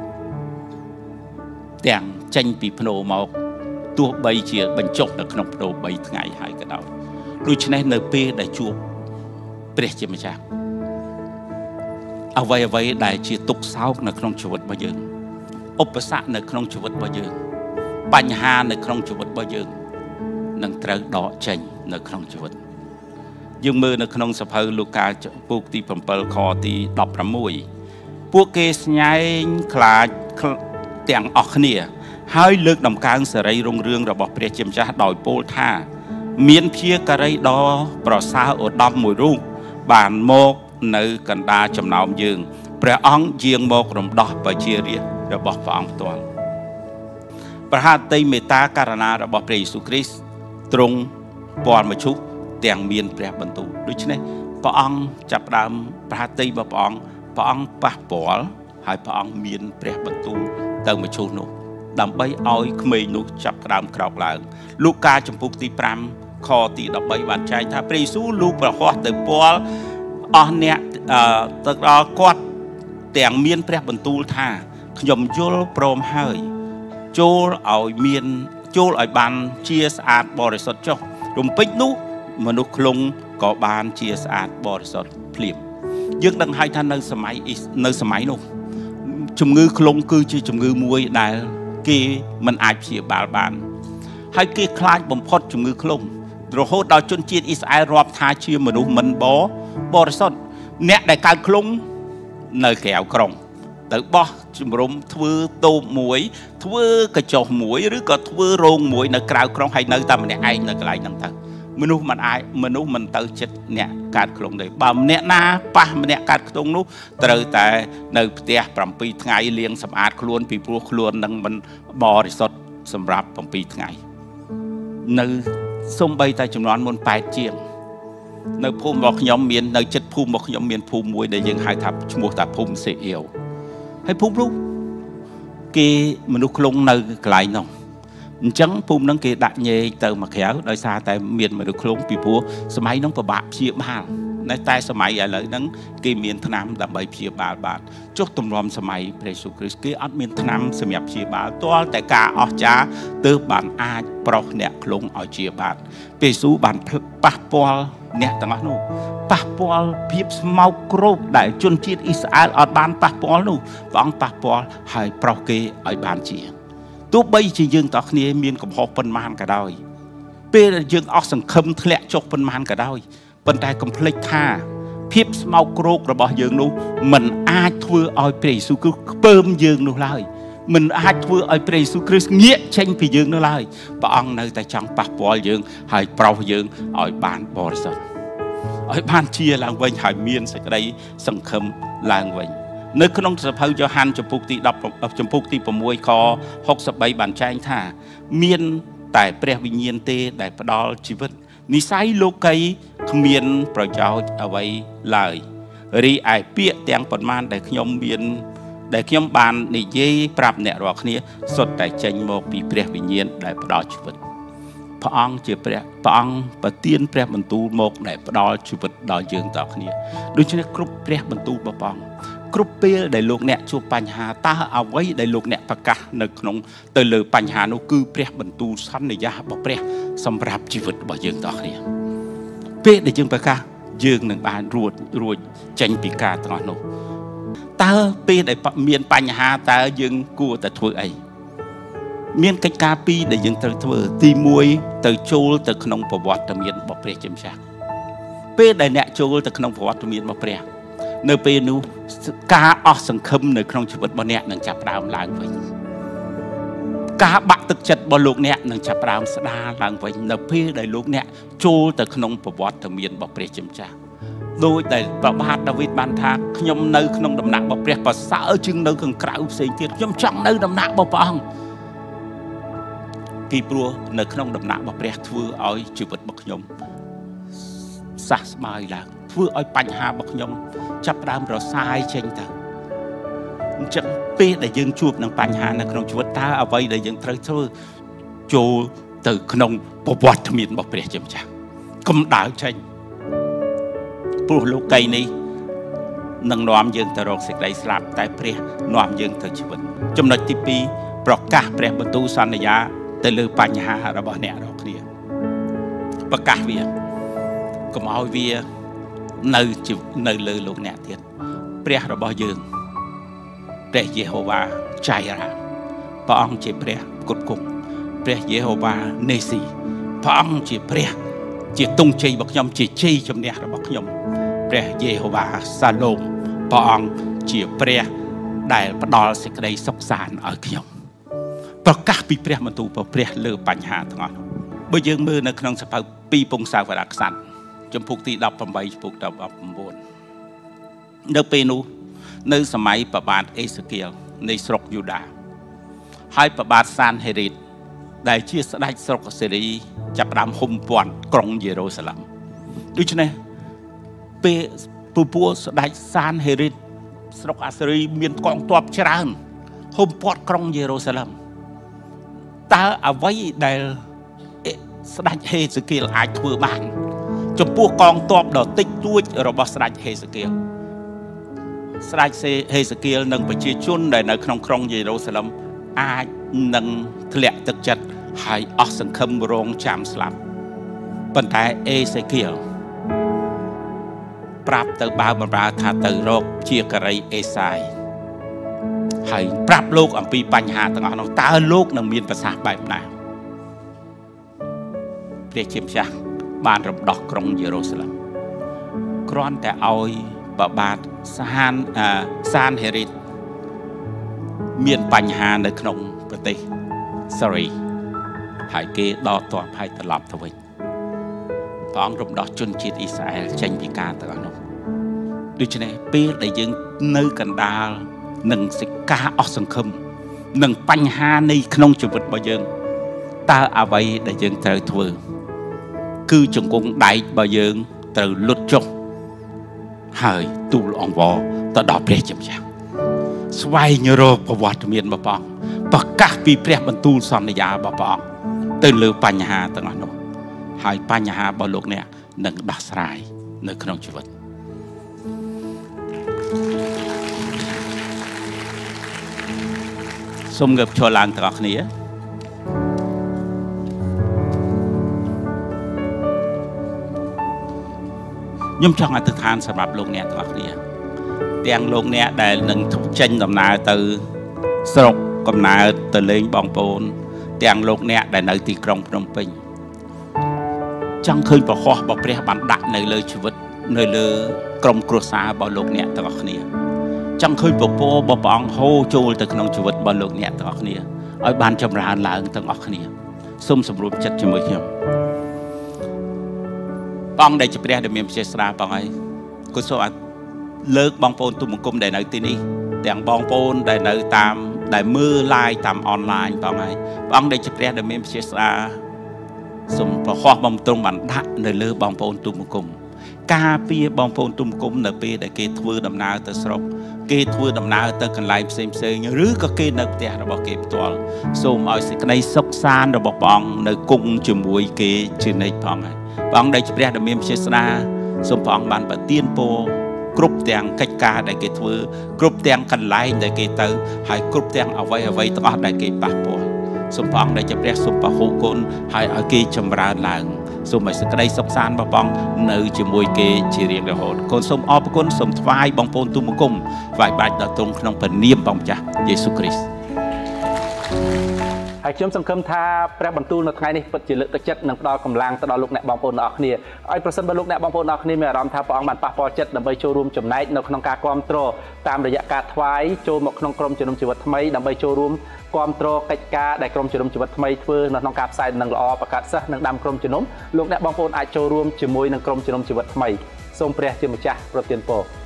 ទាំងចេញពីភ្នោមកទោះបីជាបញ្ចុះនៅក្នុងភ្នោ3ថ្ងៃហើយក៏ដោយដូច្នេះនៅពេលដែលជួបព្រះជាម្ចាស់អ្វីដែលជាទុក្ខសោកនៅក្នុងជីវិតរបស់យើងឧបសគ្គនៅក្នុងជីវិតរបស់យើងបញ្ហានៅក្នុងជីវិតរបស់យើងនឹងត្រូវដកចេញនៅក្នុងជីវិតយើងមើលនៅក្នុងសភៅលូកាពុកទី7ខទី16ពួកគេស្ញែងខ្លាចទាំងអស់គ្នាហើយលើកដំកើងសេរីរុងរឿងរបស់ព្រះជាម្ចាស់ដោយពោលថាមានព្យាការីដ៏ប្រសើរឧត្តមមួយរូបបានមកនៅកណ្ដាលចំណោមយើងព្រះអង្គយាងមករំដោះប្រជារាស្ត្ររបស់ព្រះអង្គផ្ទាល់ប្រហាតីមេត្តាករណារបស់ព្រះយេស៊ូវគ្រីស្ទទ្រង់ព័រមឈូសទាំងមានព្រះបន្ទូលដូច្នេះព្រះអង្គចាប់ផ្ដើមប្រហាតីរបស់ព្រះអង្គប៉ះពាល់ហើយព្រះអង្គមានព្រះបន្ទូលទៅមឈូសនោះដើម្បីឲ្យក្មេងនោះចាប់ផ្ដើមក្រោកឡើងលូកាចំពុកទី5ខទី13បានចែងថាព្រះយេស៊ូវលោកប្រហោះទៅពាល់អស់អ្នកទៅដល់គាត់ទាំងមានព្រះបន្ទូលថាខ្ញុំយល់ព្រមហើយចូលឲ្យបានជាស្អាតបរិសុទ្ធចុះរំពេចនោះមនុស្សខ្លងក៏បានជាស្អាតបរិសុទ្ធភ្លាមយើងដឹងហើយថានៅសម័យនោះជំងឺខ្លងគឺជាជំងឺមួយដែលគេមិនអាចព្យាបាលបានហើយគេខ្លាចបំផុតជំងឺខ្លងរហូតដល់ជនជាតិអ៊ីស្រាអែលរាប់ថាជាមនុស្សមិនបរិសុទ្ធអ្នកដែលកើតខ្លងនៅក្រៅក្រុងទៅបោះជំរុំធ្វើតូបមួយធ្វើកញ្ចុះមួយឬក៏ធ្វើរោងមួយនៅក្រៅក្រុងហើយនៅតែម្នាក់ឯងនៅកន្លែងហ្នឹងទៅមនុស្សមិនទៅចិត្តអ្នកកើតខ្លងទេបើម្នាក់ណាប៉ះម្នាក់កើតខ្លងនោះត្រូវតែនៅផ្ទះ7ថ្ងៃលាងសម្អាតខ្លួនពីព្រោះខ្លួននឹងមិនបរិសុទ្ធសម្រាប់7ថ្ងៃនៅសូម្បីតែចំនួនមុន8ជាងនៅភូមិរបស់ខ្ញុំមាននៅចិត្តភូមិរបស់ខ្ញុំមានភូមិមួយដែលយើងហៅថាឈ្មោះថាភូមិសេអ៊ីវហើយភូមិនោះគេមនុស្សខ្លងនៅកន្លែងនោះអញ្ចឹងភូមិហ្នឹងគេដាក់ញែកទៅមកក្រៅដោយសារតែមានមនុស្សខ្លងពីព្រោះសម័យហ្នឹងពិបាកព្យាបាលតែសម័យឥឡូវហ្នឹងគេមានថ្នាំដើម្បីព្យាបាលបានចុះទម្រាំសម័យព្រះយេស៊ូវគ្រីស្ទគេអត់មានថ្នាំសម្រាប់ព្យាបាលទាល់តែការអស្ចារ្យទើបបានអាចប្រោសអ្នកខ្លងឲ្យព្យាបាលព្រះយេស៊ូវបានប៉ះពាល់អ្នកទាំងអស់នោះប៉ះពាល់ភាពស្មោកគ្រោកដែលជនជាតិអ៊ីស្រាអែលអត់បានប៉ះពាល់នោះព្រះអង្គប៉ះពាល់ហើយប្រោសគេឲ្យបានជាទោះបីជាយើងតោះគ្នាមានកំហុសប៉ុន្មានក៏ដោយពេលយើងអស់សង្ឃឹមធ្លាក់ចុះប៉ុន្មានក៏ដោយប៉ុន្តែកុំភ្លេចថាភាពស្មោកគ្រោករបស់យើងនោះមិនអាចធ្វើឲ្យព្រះយេស៊ូវគ្រីស្ទខ្ពើមយើងនោះឡើយមិនអាចធ្វើឲ្យព្រះយេស៊ូវគ្រីស្ទងាកចេញពីយើងនោះឡើយព្រះអង្គនៅតែចង់ប៉ះពាល់យើងហើយប្រោសយើងឲ្យបានបរិសុទ្ធឲ្យបានជាឡើងវិញហើយមានសេចក្តីសង្ឃឹមឡើងវិញនៅក្នុងសភៅយ៉ូហានចំពុកទី10ចំពុកទី6ខ63បានចែងថាមានតែព្រះវិញ្ញាណទេដែលផ្ដល់ជីវិតនិស័យលោកីគ្មានប្រយោជន៍អ្វីឡើយរីឯពាក្យទាំងប៉ុន្មានដែលខ្ញុំមានដែលខ្ញុំបាននិយាយប្រាប់អ្នករាល់គ្នាសុទ្ធតែចេញមកពីព្រះវិញ្ញាណដែលផ្ដល់ជីវិតព្រះអង្គជាព្រះអង្គប្រទានព្រះបន្ទូលមកដែលផ្ដល់ជីវិតដល់យើងតគ្នាដូច្នេះគ្រប់ព្រះបន្ទូលរបស់ព្រះអង្គគ្រប់ពេលដែលលោកអ្នកជួបបញ្ហាតើអ្វីដែលលោកអ្នកប្រកាសនៅក្នុងទៅលើបញ្ហានោះគឺព្រះបន្ទូលសន្យារបស់ព្រះសម្រាប់ជីវិតរបស់យើងតគ្នាពេលដែលយើងប្រកាសយើងនឹងបានរួចចេញពីការទាំងអស់នោះតើពេលដែលមានបញ្ហាតើយើងគួរតែធ្វើអីមានកិច្ចការពីរដែលយើងត្រូវធ្វើទី1ទៅចូលទៅក្នុងប្រវត្តិមានរបស់ព្រះជាម្ចាស់ពេលដែលអ្នកចូលទៅក្នុងប្រវត្តិមានរបស់ព្រះនៅពេលនោះការអស់សង្ឃឹមនៅក្នុងជីវិតរបស់អ្នកនឹងចាប់ផ្ដើមឡើងវិញការបាក់ទឹកចិត្តរបស់លោកអ្នកនឹងចាប់ផ្ដើមស្ដារឡើងវិញនៅពេលដែលលោកអ្នកចូលទៅក្នុងប្រវត្តិមានរបស់ព្រះជាម្ចាស់ដោយដែលព្រះបាទដាវីតបានថាខ្ញុំនៅក្នុងដំណាក់របស់ព្រះប្រសើរជាងនៅខាងក្រៅផ្សេងទៀតខ្ញុំចង់នៅដំណាក់របស់ព្រះអង្គពីព្រោះនៅក្នុងដំណាក់របស់ព្រះធ្វើឲ្យជីវិតរបស់ខ្ញុំសះស្បើយឡើងធ្វើឲ្យបញ្ហារបស់ខ្ញុំចាប់ផ្ដើមរសាយចេញទៅអញ្ចឹងពេលដែលយើងជួបនឹងបញ្ហានៅក្នុងជីវិតតើអ្វីដែលយើងត្រូវធ្វើចូលទៅក្នុងប្រវត្តិមានរបស់ព្រះជាម្ចាស់កុំដើរចេញព្រោះលោកីនេះនឹងនាំយើងទៅរកសេចក្តីស្លាប់តែព្រះនាំយើងទៅជីវិតចំណុចទី2ប្រកាសព្រះបន្ទូលសន្យាទៅលើបញ្ហារបស់អ្នករាល់គ្នាប្រកាសវាកុំឲ្យវានៅលើលោកអ្នកទៀតព្រះរបស់យើងព្រះយេហូវ៉ាចៃរ៉ាព្រះអង្គជាព្រះគុតគង់ព្រះយេហូវ៉ានេស៊ីព្រះអង្គជាព្រះជាទង់ជ័យរបស់ខ្ញុំជាជ័យជំនះរបស់ខ្ញុំព្រះយេហូវ៉ាសាឡូមព្រះអង្គជាព្រះដែលផ្ដល់សេចក្តីសុខសាន្តឲ្យខ្ញុំប្រកាសពីព្រះបន្ទូលរបស់ព្រះលើបញ្ហាទាំងអស់បើយើងមើលនៅក្នុងសភៅ2ពងសាវតារក្សត្រជំពូកទី18ជំពូកទី19នៅពេលនោះនៅសម័យព្រះបាទអេសេគៀលនៃស្រុកយូដាហើយព្រះបាទសានហេរីតដែលជាស្ដេចស្រុកអេសេរីចាប់ផ្ដើមហុំព័ន្ធក្រុងយេរូសាឡិមដូច្នេះពេលពួកស្ដេចសានហេរីតស្រុកអាសេរីមានកងទ័ពច្រើនហុំព័ទ្ធក្រុងយេរូសាឡិមតើអ្វីដែលស្ដេចហេសេគៀលអាចធ្វើបានចំពោះកងទ័ពដ៏តិចតួចរបស់ស្ដេចហេសេគៀលស្ដេចហេសេគៀលនិងប្រជាជនដែលនៅក្នុងក្រុងយេរូសាឡិមអាចនឹងធ្លាក់ទឹកចិត្តហើយអស់សង្ឃឹមរងចាំស្លាប់ប៉ុន្តែអេសេគៀលប្រាប់ទៅបើបម្រើថាទៅរកជាការីអេសាយហើយប្រាប់លោកអំពីបញ្ហាទាំងអស់នោះតើលោកនឹងមានប្រសាសន៍បែបណាព្រះជាម្ចាស់បានរំដោះក្រុងយេរូសាឡិមគ្រាន់តែឲ្យព្រះបាទសានហេរីតមានបញ្ហានៅក្នុងប្រទេសសេរីហើយគេដកទ័ពហើយត្រឡប់ទៅវិញព្រះអង្គរំដោះជនជាតិអ៊ីស្រាអែលចេញពីការទាំងអស់នោះដូច្នេះពេលដែលយើងនៅកណ្ដាលនឹងសិកាអស់សង្ឃឹមនឹងបញ្ហានៃក្នុងជីវិតរបស់យើងតើអ្វីដែលយើងត្រូវធ្វើគឺជង្គង់ដែករបស់យើងត្រូវលុតចុះហើយទូលអង្វរទៅដល់ព្រះជាម្ចាស់ស្វែងរកប្រវត្តិមានរបស់ព្រះអង្គប្រកាសពីព្រះបន្ទូលសន្យារបស់ព្រះអង្គទៅលើបញ្ហាទាំងអស់នោះហើយបញ្ហារបស់លោកអ្នកនឹងដោះស្រាយនៅក្នុងជីវិតសូមងើបឈរឡើងទាំងអស់គ្នាខ្ញុំចង់អធិដ្ឋានសម្រាប់លោកអ្នកទាំងអស់គ្នាទាំងលោកអ្នកដែលនឹងចេញដំណើរទៅស្រុកកំណើតទៅលេងបងប្អូនទាំងលោកអ្នកដែលនៅទីក្រុងភ្នំពេញចង់ឃើញប្រហោះរបស់ព្រះបានដាក់នៅលើជីវិតនៅលើក្រុមគ្រួសាររបស់លោកអ្នកទាំងអស់គ្នាចង់ឃើញពពករបស់ព្រះអង្គហូរចូលទៅក្នុងជីវិតរបស់លោកអ្នកទាំងអស់គ្នាឲ្យបានចម្រើនឡើងទាំងអស់គ្នាសូមសម្រួលចិត្តជាមួយខ្ញុំព្រះអង្គដែលជាព្រះដែលមានវិជ្ជាស្ដាព្រះអង្គហើយគុណសូមលើកបងប្អូនទូបង្គំដែលនៅទីនេះទាំងបងប្អូនដែលនៅតាមដែលមើល live តាមអនឡាញព្រះអង្គហើយព្រះអង្គដែលជាព្រះដែលមានវិជ្ជាស្ដាសូមប្រហោះបំទ្រង់បានដាក់នៅលើបងប្អូនទូបង្គំការពារបងប្អូនទុំគុំនៅពេលដែលគេធ្វើដំណើរទៅស្រុកគេធ្វើដំណើរទៅកន្លែងផ្សេងឬក៏គេនៅផ្ទះរបស់គេផ្ទាល់សូមឲ្យសេចក្តីសុខសាន្តរបស់ព្រះអង្គនៅគង់ជាមួយគេជានិច្ចផងហើយព្រះអង្គដែលជាព្រះដ៏មានព្រះស្នាសូមព្រះអង្គបានប្រទានពរគ្រប់ទាំងកិច្ចការដែលគេធ្វើគ្រប់ទាំងកន្លែងដែលគេទៅហើយគ្រប់ទាំងអ្វីទាំងអស់ដែលគេប៉ះពាល់សូមព្រះអង្គដែលជាព្រះសូមពហុគុណហើយឲ្យគេចម្រើនឡើងសូមឲ្យសេចក្តីសុខសាន្តរបស់ព្រះអង្គនៅជាមួយគេជារៀងរហូតកូនសូមអរគុណសូមថ្វាយបងប្អូនទូលបង្គំថ្វាយបាច់ដល់ទ្រង់ក្នុងព្រះនាមព្រះម្ចាស់យេស៊ូវគ្រីស្ទហើយខ្ញុំសង្ឃឹមថាព្រះបន្ទូលនៅថ្ងៃនេះពិតជាលើកទឹកចិត្តនិងផ្ដល់កម្លាំងទៅដល់លោកអ្នកបងប្អូនទាំងអស់គ្នាឲ្យប្រសិនបើលោកអ្នកបងប្អូនទាំងអស់គ្នាមានអារម្មណ៍ថាព្រះអង្គបានប៉ះពាល់ចិត្តដើម្បីចូលរួមចំណែកនៅក្នុងការគ្រប់គ្រងតាមរយៈការថ្វាយចូលមកក្នុងក្រុមជំនុំជីវិតថ្មីដើម្បីចូលរួមគ្រប់គ្រងកិច្ចការដែលក្រុមជំនុំជីវិតថ្មីធ្វើនៅក្នុងការផ្សាយនឹងល្អបង្កើតសិស្សនិងដាំក្រុមជំនុំលោកអ្នកបងប្អូនអាចចូលរួមជាមួយនឹងក្រុមជំនុំជីវិតថ្មីសូមព្រះជាម្ចាស់ប្រទានពរ